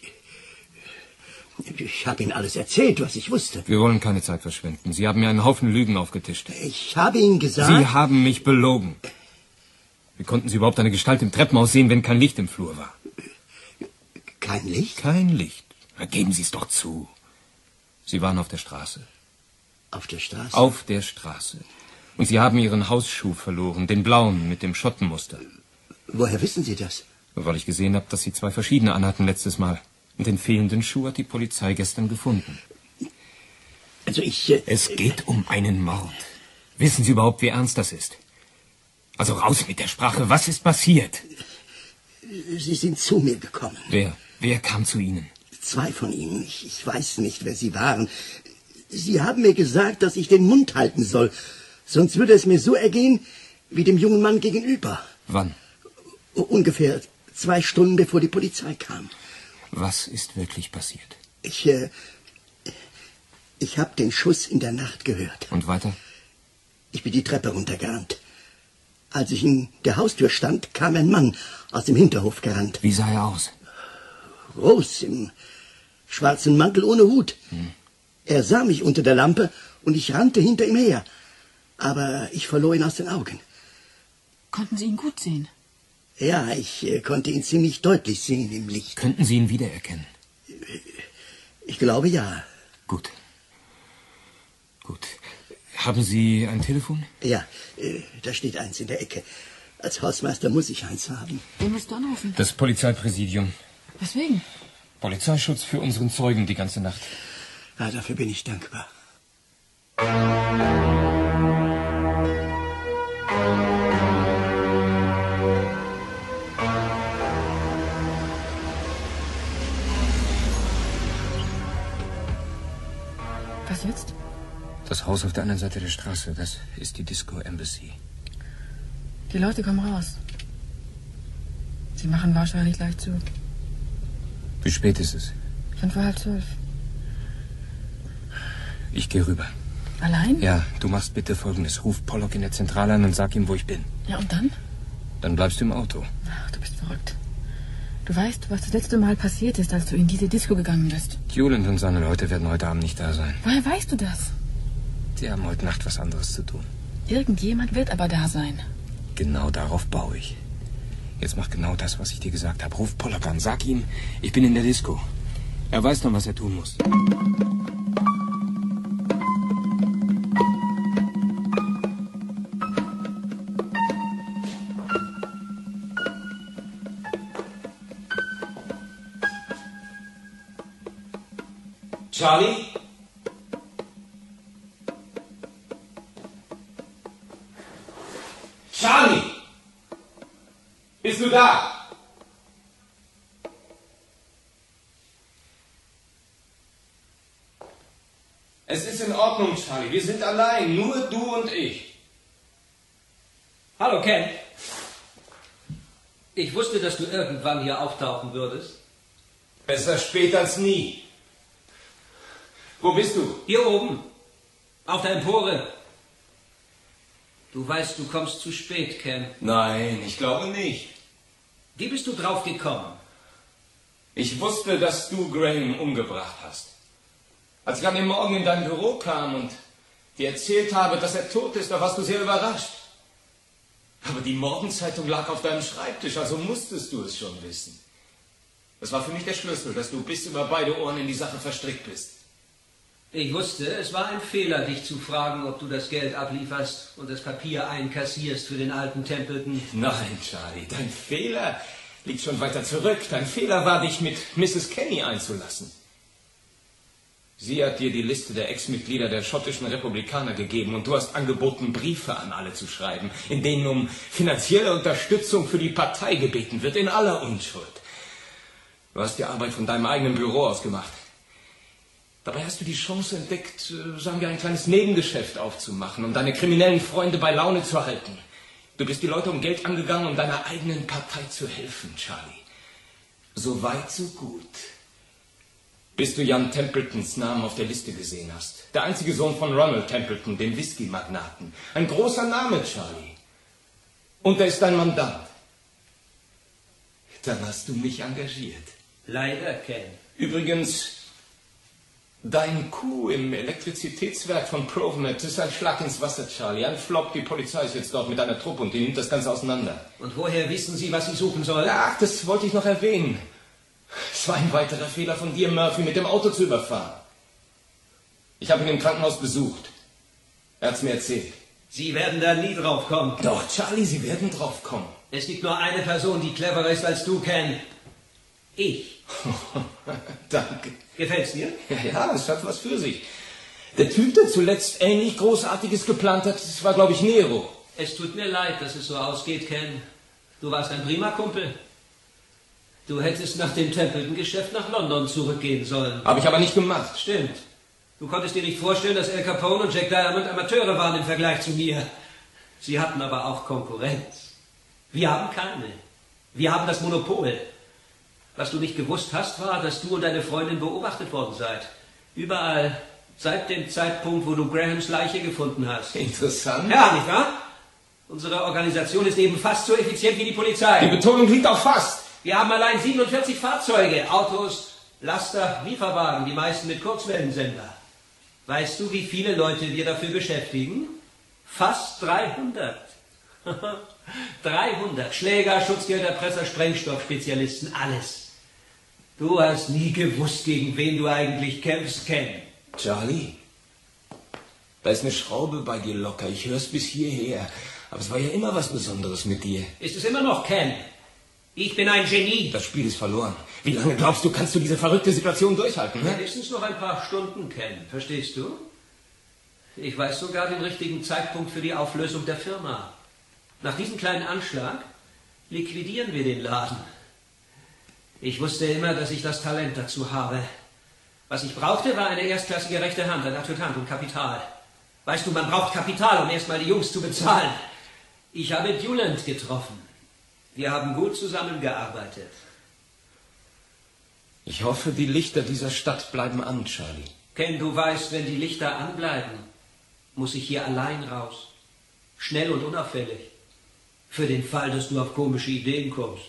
habe Ihnen alles erzählt, was ich wusste. Wir wollen keine Zeit verschwenden. Sie haben mir einen Haufen Lügen aufgetischt. Ich habe Ihnen gesagt... Sie haben mich belogen. Wie konnten Sie überhaupt eine Gestalt im Treppenhaus sehen, wenn kein Licht im Flur war? Kein Licht? Kein Licht. Na, geben Sie es doch zu. Sie waren auf der Straße. Auf der Straße? Auf der Straße. Und Sie haben Ihren Hausschuh verloren, den blauen mit dem Schottenmuster. Woher wissen Sie das? Weil ich gesehen habe, dass Sie 2 verschiedene anhatten letztes Mal. Und den fehlenden Schuh hat die Polizei gestern gefunden. Also Es geht um einen Mord. Wissen Sie überhaupt, wie ernst das ist? Also raus mit der Sprache. Was ist passiert? Sie sind zu mir gekommen. Wer? Wer kam zu Ihnen? 2 von ihnen. Ich weiß nicht, wer sie waren. Sie haben mir gesagt, dass ich den Mund halten soll. Sonst würde es mir so ergehen wie dem jungen Mann gegenüber. Wann? Ungefähr 2 Stunden, bevor die Polizei kam. Was ist wirklich passiert? Ich habe den Schuss in der Nacht gehört. Und weiter? Ich bin die Treppe runtergerannt. Als ich in der Haustür stand, kam ein Mann aus dem Hinterhof gerannt. Wie sah er aus? Groß, im schwarzen Mantel ohne Hut. Er sah mich unter der Lampe und ich rannte hinter ihm her. Aber ich verlor ihn aus den Augen. Konnten Sie ihn gut sehen? Ja, ich konnte ihn ziemlich deutlich sehen im Licht. Könnten Sie ihn wiedererkennen? Ich glaube, ja. Gut. Gut. Haben Sie ein Telefon? Ja, da steht eins in der Ecke. Als Hausmeister muss ich eins haben. Wen willst du anrufen? Das Polizeipräsidium. Weswegen? Polizeischutz für unseren Zeugen die ganze Nacht. Ja, dafür bin ich dankbar. Was jetzt? Das Haus auf der anderen Seite der Straße, das ist die Disco Embassy. Die Leute kommen raus. Sie machen wahrscheinlich gleich zu. Wie spät ist es? 11:55. Ich gehe rüber. Allein? Ja, du machst bitte Folgendes. Ruf Pollock in der Zentrale an und sag ihm, wo ich bin. Ja, und dann? Dann bleibst du im Auto. Ach, du bist verrückt. Du weißt, was das letzte Mal passiert ist, als du in diese Disco gegangen bist. Julian und seine Leute werden heute Abend nicht da sein. Woher weißt du das? Sie haben heute Nacht was anderes zu tun. Irgendjemand wird aber da sein. Genau darauf baue ich. Jetzt mach genau das, was ich dir gesagt habe. Ruf Pollock an. Sag ihm, ich bin in der Disco. Er weiß dann, was er tun muss. Charlie? Charlie! Bist du da? Es ist in Ordnung, Charlie. Wir sind allein. Nur du und ich. Hallo, Ken. Ich wusste, dass du irgendwann hier auftauchen würdest. Besser spät als nie. Wo bist du? Hier oben. Auf der Empore! Du weißt, du kommst zu spät, Ken. Nein, ich glaube nicht. Wie bist du drauf gekommen? Ich wusste, dass du Graham umgebracht hast. Als ich an dem Morgen in dein Büro kam und dir erzählt habe, dass er tot ist, da warst du sehr überrascht. Aber die Morgenzeitung lag auf deinem Schreibtisch, also musstest du es schon wissen. Das war für mich der Schlüssel, dass du bis über beide Ohren in die Sache verstrickt bist. Ich wusste, es war ein Fehler, dich zu fragen, ob du das Geld ablieferst und das Papier einkassierst für den alten Templeton. Nein, Charlie, dein Fehler liegt schon weiter zurück. Dein Fehler war, dich mit Mrs. Kenny einzulassen. Sie hat dir die Liste der Ex-Mitglieder der schottischen Republikaner gegeben und du hast angeboten, Briefe an alle zu schreiben, in denen um finanzielle Unterstützung für die Partei gebeten wird, in aller Unschuld. Du hast die Arbeit von deinem eigenen Büro aus gemacht. Dabei hast du die Chance entdeckt, sagen wir, ein kleines Nebengeschäft aufzumachen, um deine kriminellen Freunde bei Laune zu halten. Du bist die Leute um Geld angegangen, um deiner eigenen Partei zu helfen, Charlie. So weit, so gut. Bis du Jan Templetons Namen auf der Liste gesehen hast. Der einzige Sohn von Ronald Templeton, dem Whisky-Magnaten. Ein großer Name, Charlie. Und er ist dein Mandant. Dann hast du mich engagiert. Leider, Ken. Übrigens, dein Coup im Elektrizitätswerk von Provenet ist ein Schlag ins Wasser, Charlie. Ein Flop, die Polizei ist jetzt dort mit einer Truppe und die nimmt das Ganze auseinander. Und woher wissen Sie, was Sie suchen sollen? Ach, das wollte ich noch erwähnen. Es war ein weiterer Fehler von dir, Murphy, mit dem Auto zu überfahren. Ich habe ihn im Krankenhaus besucht. Er hat's mir erzählt. Sie werden da nie drauf kommen. Doch, Charlie, Sie werden drauf kommen. Es gibt nur eine Person, die cleverer ist als du, Ken. Ich. Danke. Gefällt's dir? Ja, es hat was für sich. Der Typ, der zuletzt ähnlich Großartiges geplant hat, das war, glaube ich, Nero. Es tut mir leid, dass es so ausgeht, Ken. Du warst ein prima Kumpel. Du hättest nach dem Templeton-Geschäft nach London zurückgehen sollen. Habe ich aber nicht gemacht. Stimmt. Du konntest dir nicht vorstellen, dass Al Capone und Jack Diamond Amateure waren im Vergleich zu mir. Sie hatten aber auch Konkurrenz. Wir haben keine. Wir haben das Monopol. Was du nicht gewusst hast, war, dass du und deine Freundin beobachtet worden seid. Überall. Seit dem Zeitpunkt, wo du Grahams Leiche gefunden hast. Interessant. Ja, nicht wahr? Unsere Organisation ist eben fast so effizient wie die Polizei. Die Betonung liegt auf fast. Wir haben allein 47 Fahrzeuge, Autos, Laster, Lieferwagen, die meisten mit Kurzwellensender. Weißt du, wie viele Leute wir dafür beschäftigen? Fast 300. 300. Schläger, Schutzgelderpresser, Sprengstoffspezialisten, alles. Du hast nie gewusst, gegen wen du eigentlich kämpfst, Ken. Charlie, da ist eine Schraube bei dir locker. Ich hör's bis hierher. Aber es war ja immer was Besonderes mit dir. Ist es immer noch, Ken? Ich bin ein Genie. Das Spiel ist verloren. Wie lange glaubst du, kannst du diese verrückte Situation durchhalten? Ne? Wenigstens noch ein paar Stunden, Ken. Verstehst du? Ich weiß sogar den richtigen Zeitpunkt für die Auflösung der Firma. Nach diesem kleinen Anschlag liquidieren wir den Laden. Ich wusste immer, dass ich das Talent dazu habe. Was ich brauchte, war eine erstklassige rechte Hand, ein Adjutant und Kapital. Weißt du, man braucht Kapital, um erstmal die Jungs zu bezahlen. Ich habe Duland getroffen. Wir haben gut zusammengearbeitet. Ich hoffe, die Lichter dieser Stadt bleiben an, Charlie. Ken, du weißt, wenn die Lichter anbleiben, muss ich hier allein raus. Schnell und unauffällig. Für den Fall, dass du auf komische Ideen kommst.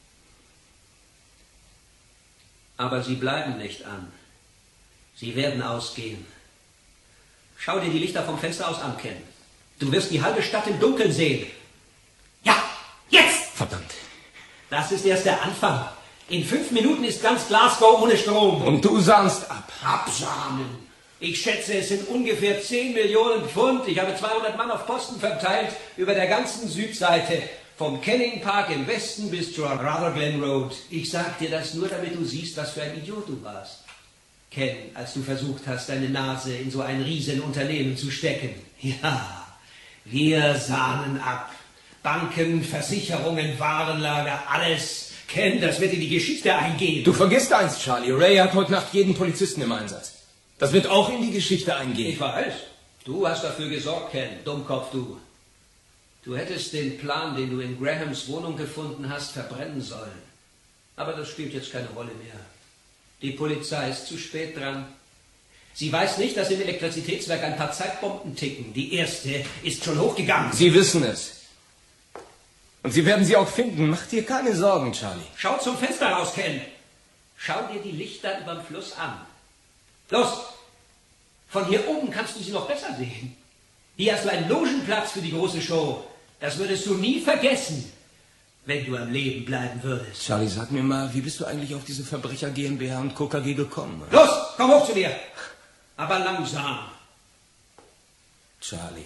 Aber sie bleiben nicht an. Sie werden ausgehen. Schau dir die Lichter vom Fenster aus an, Ken. Du wirst die halbe Stadt im Dunkeln sehen. Ja, jetzt! Verdammt. Das ist erst der Anfang. In 5 Minuten ist ganz Glasgow ohne Strom. Und du sahnst ab. Absahnen. Ich schätze, es sind ungefähr 10 Millionen Pfund. Ich habe 200 Mann auf Posten verteilt über der ganzen Südseite. Vom Canning Park im Westen bis zur Rutherglen Road. Ich sag dir das nur, damit du siehst, was für ein Idiot du warst. Ken, als du versucht hast, deine Nase in so ein Riesenunternehmen zu stecken. Ja, wir sahnen ab. Banken, Versicherungen, Warenlager, alles. Ken, das wird in die Geschichte eingehen. Du vergisst eins, Charlie. Ray hat heute Nacht jeden Polizisten im Einsatz. Das wird auch in die Geschichte eingehen. Ich weiß. Du hast dafür gesorgt, Ken. Dummkopf, du. Du hättest den Plan, den du in Grahams Wohnung gefunden hast, verbrennen sollen. Aber das spielt jetzt keine Rolle mehr. Die Polizei ist zu spät dran. Sie weiß nicht, dass im Elektrizitätswerk ein paar Zeitbomben ticken. Die erste ist schon hochgegangen. Sie wissen es. Und Sie werden sie auch finden. Mach dir keine Sorgen, Charlie. Schau zum Fenster raus, Ken. Schau dir die Lichter überm Fluss an. Los! Von hier oben kannst du sie noch besser sehen. Hier hast du einen Logenplatz für die große Show. Das würdest du nie vergessen, wenn du am Leben bleiben würdest. Charlie, sag mir mal, wie bist du eigentlich auf diese Verbrecher GmbH und Co. KG gekommen? Oder? Los, komm hoch zu mir. Aber langsam. Charlie.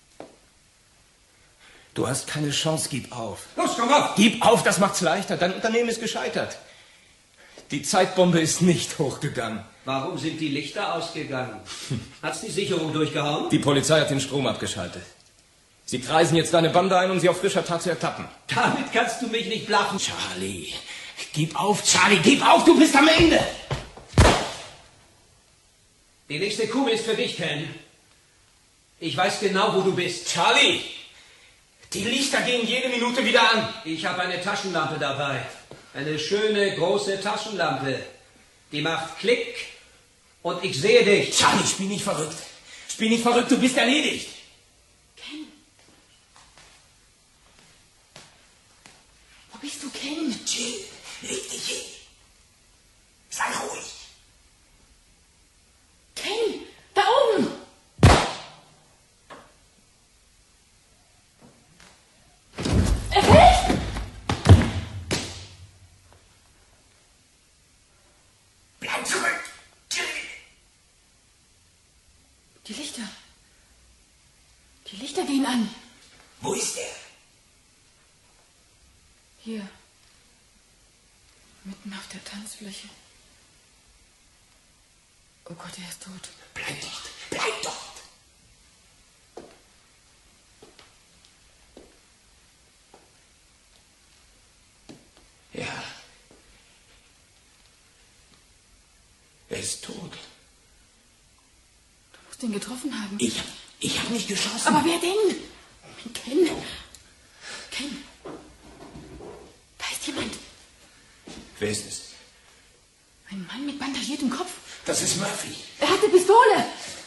Du hast keine Chance, gib auf. Los, komm auf! Gib auf, das macht's leichter. Dein Unternehmen ist gescheitert. Die Zeitbombe ist nicht hochgegangen. Warum sind die Lichter ausgegangen? Hat's die Sicherung durchgehauen? Die Polizei hat den Strom abgeschaltet. Sie kreisen jetzt deine Bande ein, um sie auf frischer Tat zu ertappen. Damit kannst du mich nicht blaffen. Charlie, gib auf, Charlie, gib auf, du bist am Ende! Die nächste Kugel ist für dich, Ken. Ich weiß genau, wo du bist. Charlie! Die Lichter gehen jede Minute wieder an. Ich habe eine Taschenlampe dabei. Eine schöne, große Taschenlampe. Die macht Klick und ich sehe dich. Charlie, spiel nicht verrückt. Spiel nicht verrückt, du bist erledigt. Ken. Wo bist du, Ken? Jill, leg dich hin. Sei ruhig. Ken, da oben! Er fällt! Bleib zurück! Jill! Die Lichter. Die Lichter gehen an. Wo ist er? Hier. Mitten auf der Tanzfläche. Oh Gott, er ist tot. Bleib dort! Bleib dort! Ja. Er ist tot. Du musst ihn getroffen haben. Ich hab nicht geschossen. Aber wer denn? Ken. Ken. Da ist jemand. Wer ist es? Ein Mann mit bandagiertem Kopf. Das ist Murphy. Er hat die Pistole.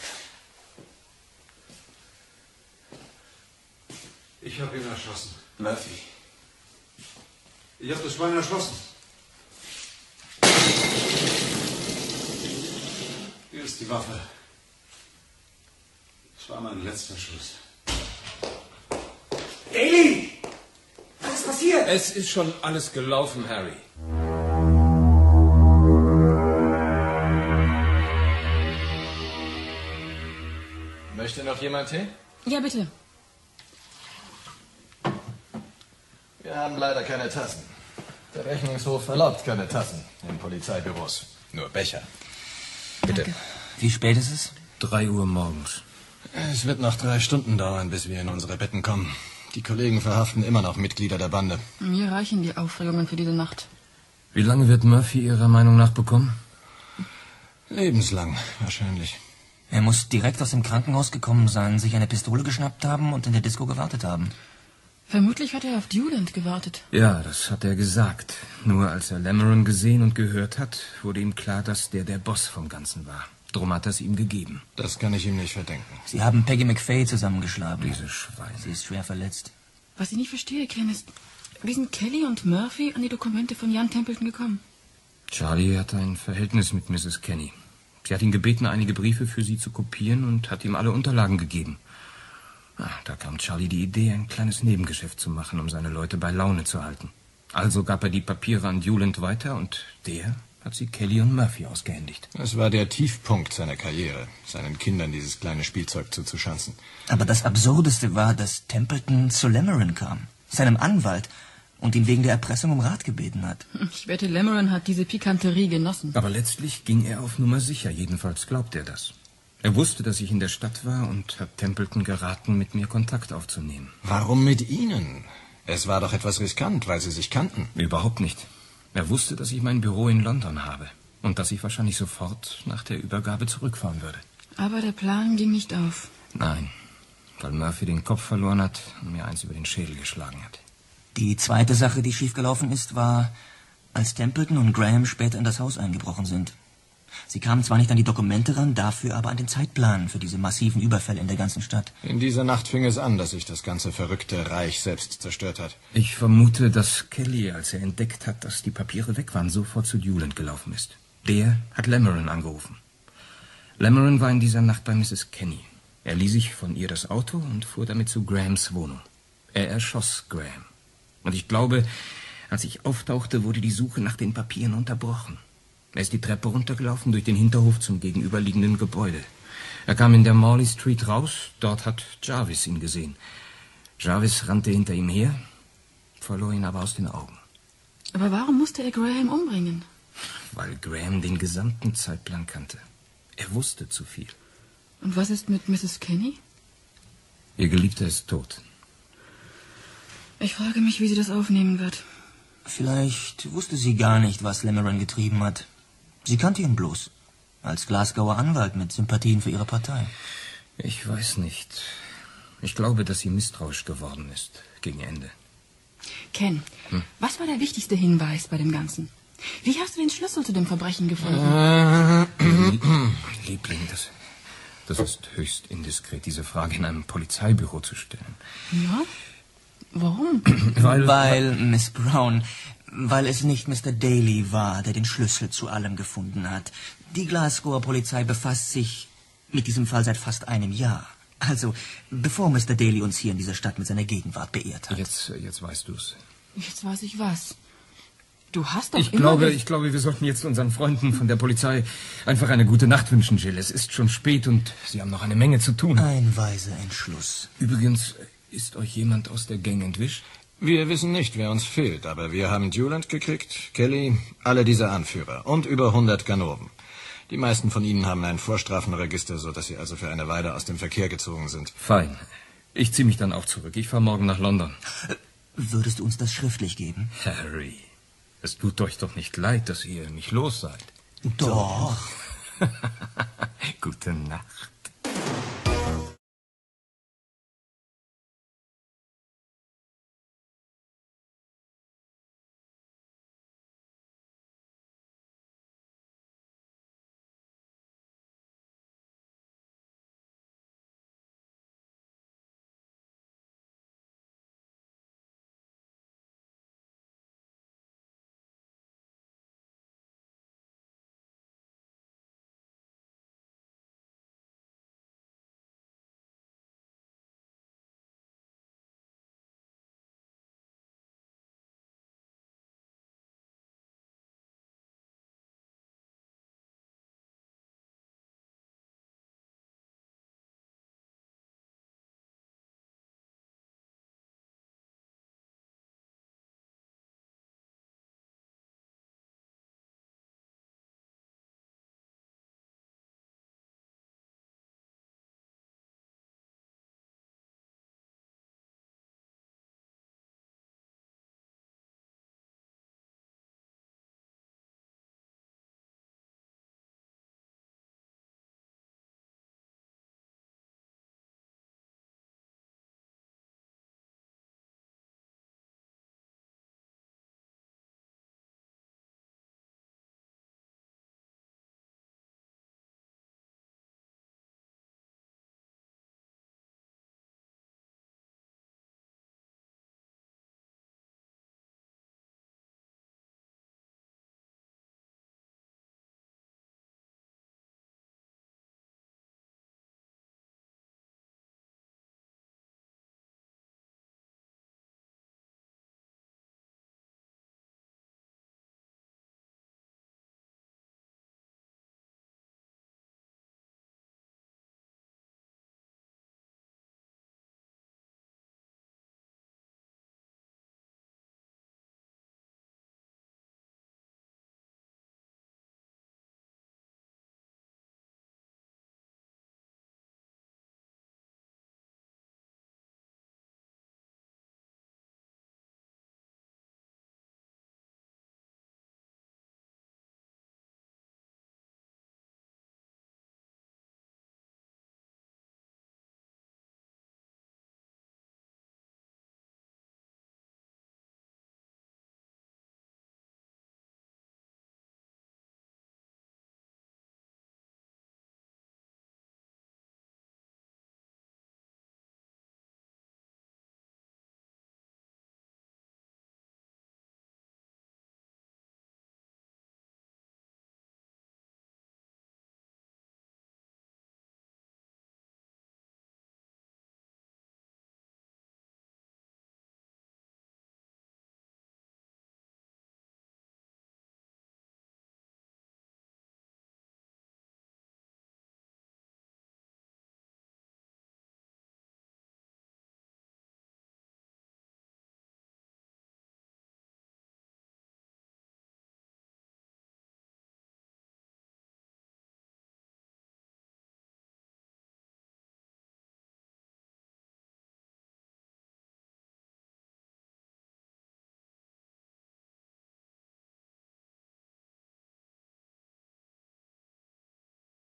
Ich habe ihn erschossen. Murphy. Ich habe das Schwein erschossen. Hier ist die Waffe. Das war mein letzter Schuss. Daly! Was ist passiert? Es ist schon alles gelaufen, Harry. Möchte noch jemand Tee? Ja, bitte. Wir haben leider keine Tassen. Der Rechnungshof erlaubt keine Tassen in Polizeibüros. Nur Becher. Bitte. Danke. Wie spät ist es? 3 Uhr morgens. Es wird noch 3 Stunden dauern, bis wir in unsere Betten kommen. Die Kollegen verhaften immer noch Mitglieder der Bande. Mir reichen die Aufregungen für diese Nacht. Wie lange wird Murphy Ihrer Meinung nach bekommen? Lebenslang, wahrscheinlich. Er muss direkt aus dem Krankenhaus gekommen sein, sich eine Pistole geschnappt haben und in der Disco gewartet haben. Vermutlich hat er auf Duland gewartet. Ja, das hat er gesagt. Nur als er Lameron gesehen und gehört hat, wurde ihm klar, dass der Boss vom Ganzen war. Drum hat er es ihm gegeben. Das kann ich ihm nicht verdenken. Sie haben Peggy McFay zusammengeschlagen. Diese Schweine. Sie ist schwer verletzt. Was ich nicht verstehe, Ken, ist, wie sind Kelly und Murphy an die Dokumente von Jan Templeton gekommen? Charlie hatte ein Verhältnis mit Mrs. Kenny. Sie hat ihn gebeten, einige Briefe für sie zu kopieren und hat ihm alle Unterlagen gegeben. Da kam Charlie die Idee, ein kleines Nebengeschäft zu machen, um seine Leute bei Laune zu halten. Also gab er die Papiere an Duland weiter und der hat sie Kelly und Murphy ausgehändigt. Es war der Tiefpunkt seiner Karriere, seinen Kindern dieses kleine Spielzeug zuzuschanzen. Aber das Absurdeste war, dass Templeton zu Lameron kam, seinem Anwalt, und ihn wegen der Erpressung um Rat gebeten hat. Ich wette, Lameron hat diese Pikanterie genossen. Aber letztlich ging er auf Nummer sicher, jedenfalls glaubt er das. Er wusste, dass ich in der Stadt war und hat Templeton geraten, mit mir Kontakt aufzunehmen. Warum mit Ihnen? Es war doch etwas riskant, weil Sie sich kannten. Überhaupt nicht. Er wusste, dass ich mein Büro in London habe und dass ich wahrscheinlich sofort nach der Übergabe zurückfahren würde. Aber der Plan ging nicht auf. Nein, weil Murphy den Kopf verloren hat und mir eins über den Schädel geschlagen hat. Die zweite Sache, die schiefgelaufen ist, war, als Templeton und Graham später in das Haus eingebrochen sind. Sie kamen zwar nicht an die Dokumente ran, dafür aber an den Zeitplan für diese massiven Überfälle in der ganzen Stadt. In dieser Nacht fing es an, dass sich das ganze verrückte Reich selbst zerstört hat. Ich vermute, dass Kelly, als er entdeckt hat, dass die Papiere weg waren, sofort zu Newland gelaufen ist. Der hat Lamoran angerufen. Lamoran war in dieser Nacht bei Mrs. Kenny. Er lieh sich von ihr das Auto und fuhr damit zu Grahams Wohnung. Er erschoss Graham. Und ich glaube, als ich auftauchte, wurde die Suche nach den Papieren unterbrochen. Er ist die Treppe runtergelaufen durch den Hinterhof zum gegenüberliegenden Gebäude. Er kam in der Morley Street raus, dort hat Jarvis ihn gesehen. Jarvis rannte hinter ihm her, verlor ihn aber aus den Augen. Aber warum musste er Graham umbringen? Weil Graham den gesamten Zeitplan kannte. Er wusste zu viel. Und was ist mit Mrs. Kenny? Ihr Geliebter ist tot. Ich frage mich, wie sie das aufnehmen wird. Vielleicht wusste sie gar nicht, was Lamoran getrieben hat. Sie kannte ihn bloß. Als Glasgower Anwalt mit Sympathien für ihre Partei. Ich weiß nicht. Ich glaube, dass sie misstrauisch geworden ist gegen Ende. Ken, was war der wichtigste Hinweis bei dem Ganzen? Wie hast du den Schlüssel zu dem Verbrechen gefunden? Liebling, das ist höchst indiskret, diese Frage in einem Polizeibüro zu stellen. Ja? Warum? Weil, Miss Brown, weil es nicht Mr. Daly war, der den Schlüssel zu allem gefunden hat. Die Glasgower Polizei befasst sich mit diesem Fall seit fast einem Jahr. Also, bevor Mr. Daly uns hier in dieser Stadt mit seiner Gegenwart beehrt hat. Jetzt weißt du's. Jetzt weiß ich was. Du hast doch Ich glaube, wir sollten jetzt unseren Freunden von der Polizei einfach eine gute Nacht wünschen, Jill. Es ist schon spät und sie haben noch eine Menge zu tun. Ein weiser Entschluss. Übrigens, ist euch jemand aus der Gang entwischt? Wir wissen nicht, wer uns fehlt, aber wir haben Newland gekriegt, Kelly, alle diese Anführer und über 100 Ganoven. Die meisten von ihnen haben ein Vorstrafenregister, sodass sie also für eine Weile aus dem Verkehr gezogen sind. Fein. Ich ziehe mich dann auch zurück. Ich fahre morgen nach London. Würdest du uns das schriftlich geben? Harry, es tut euch doch nicht leid, dass ihr nicht los seid. Doch. Gute Nacht.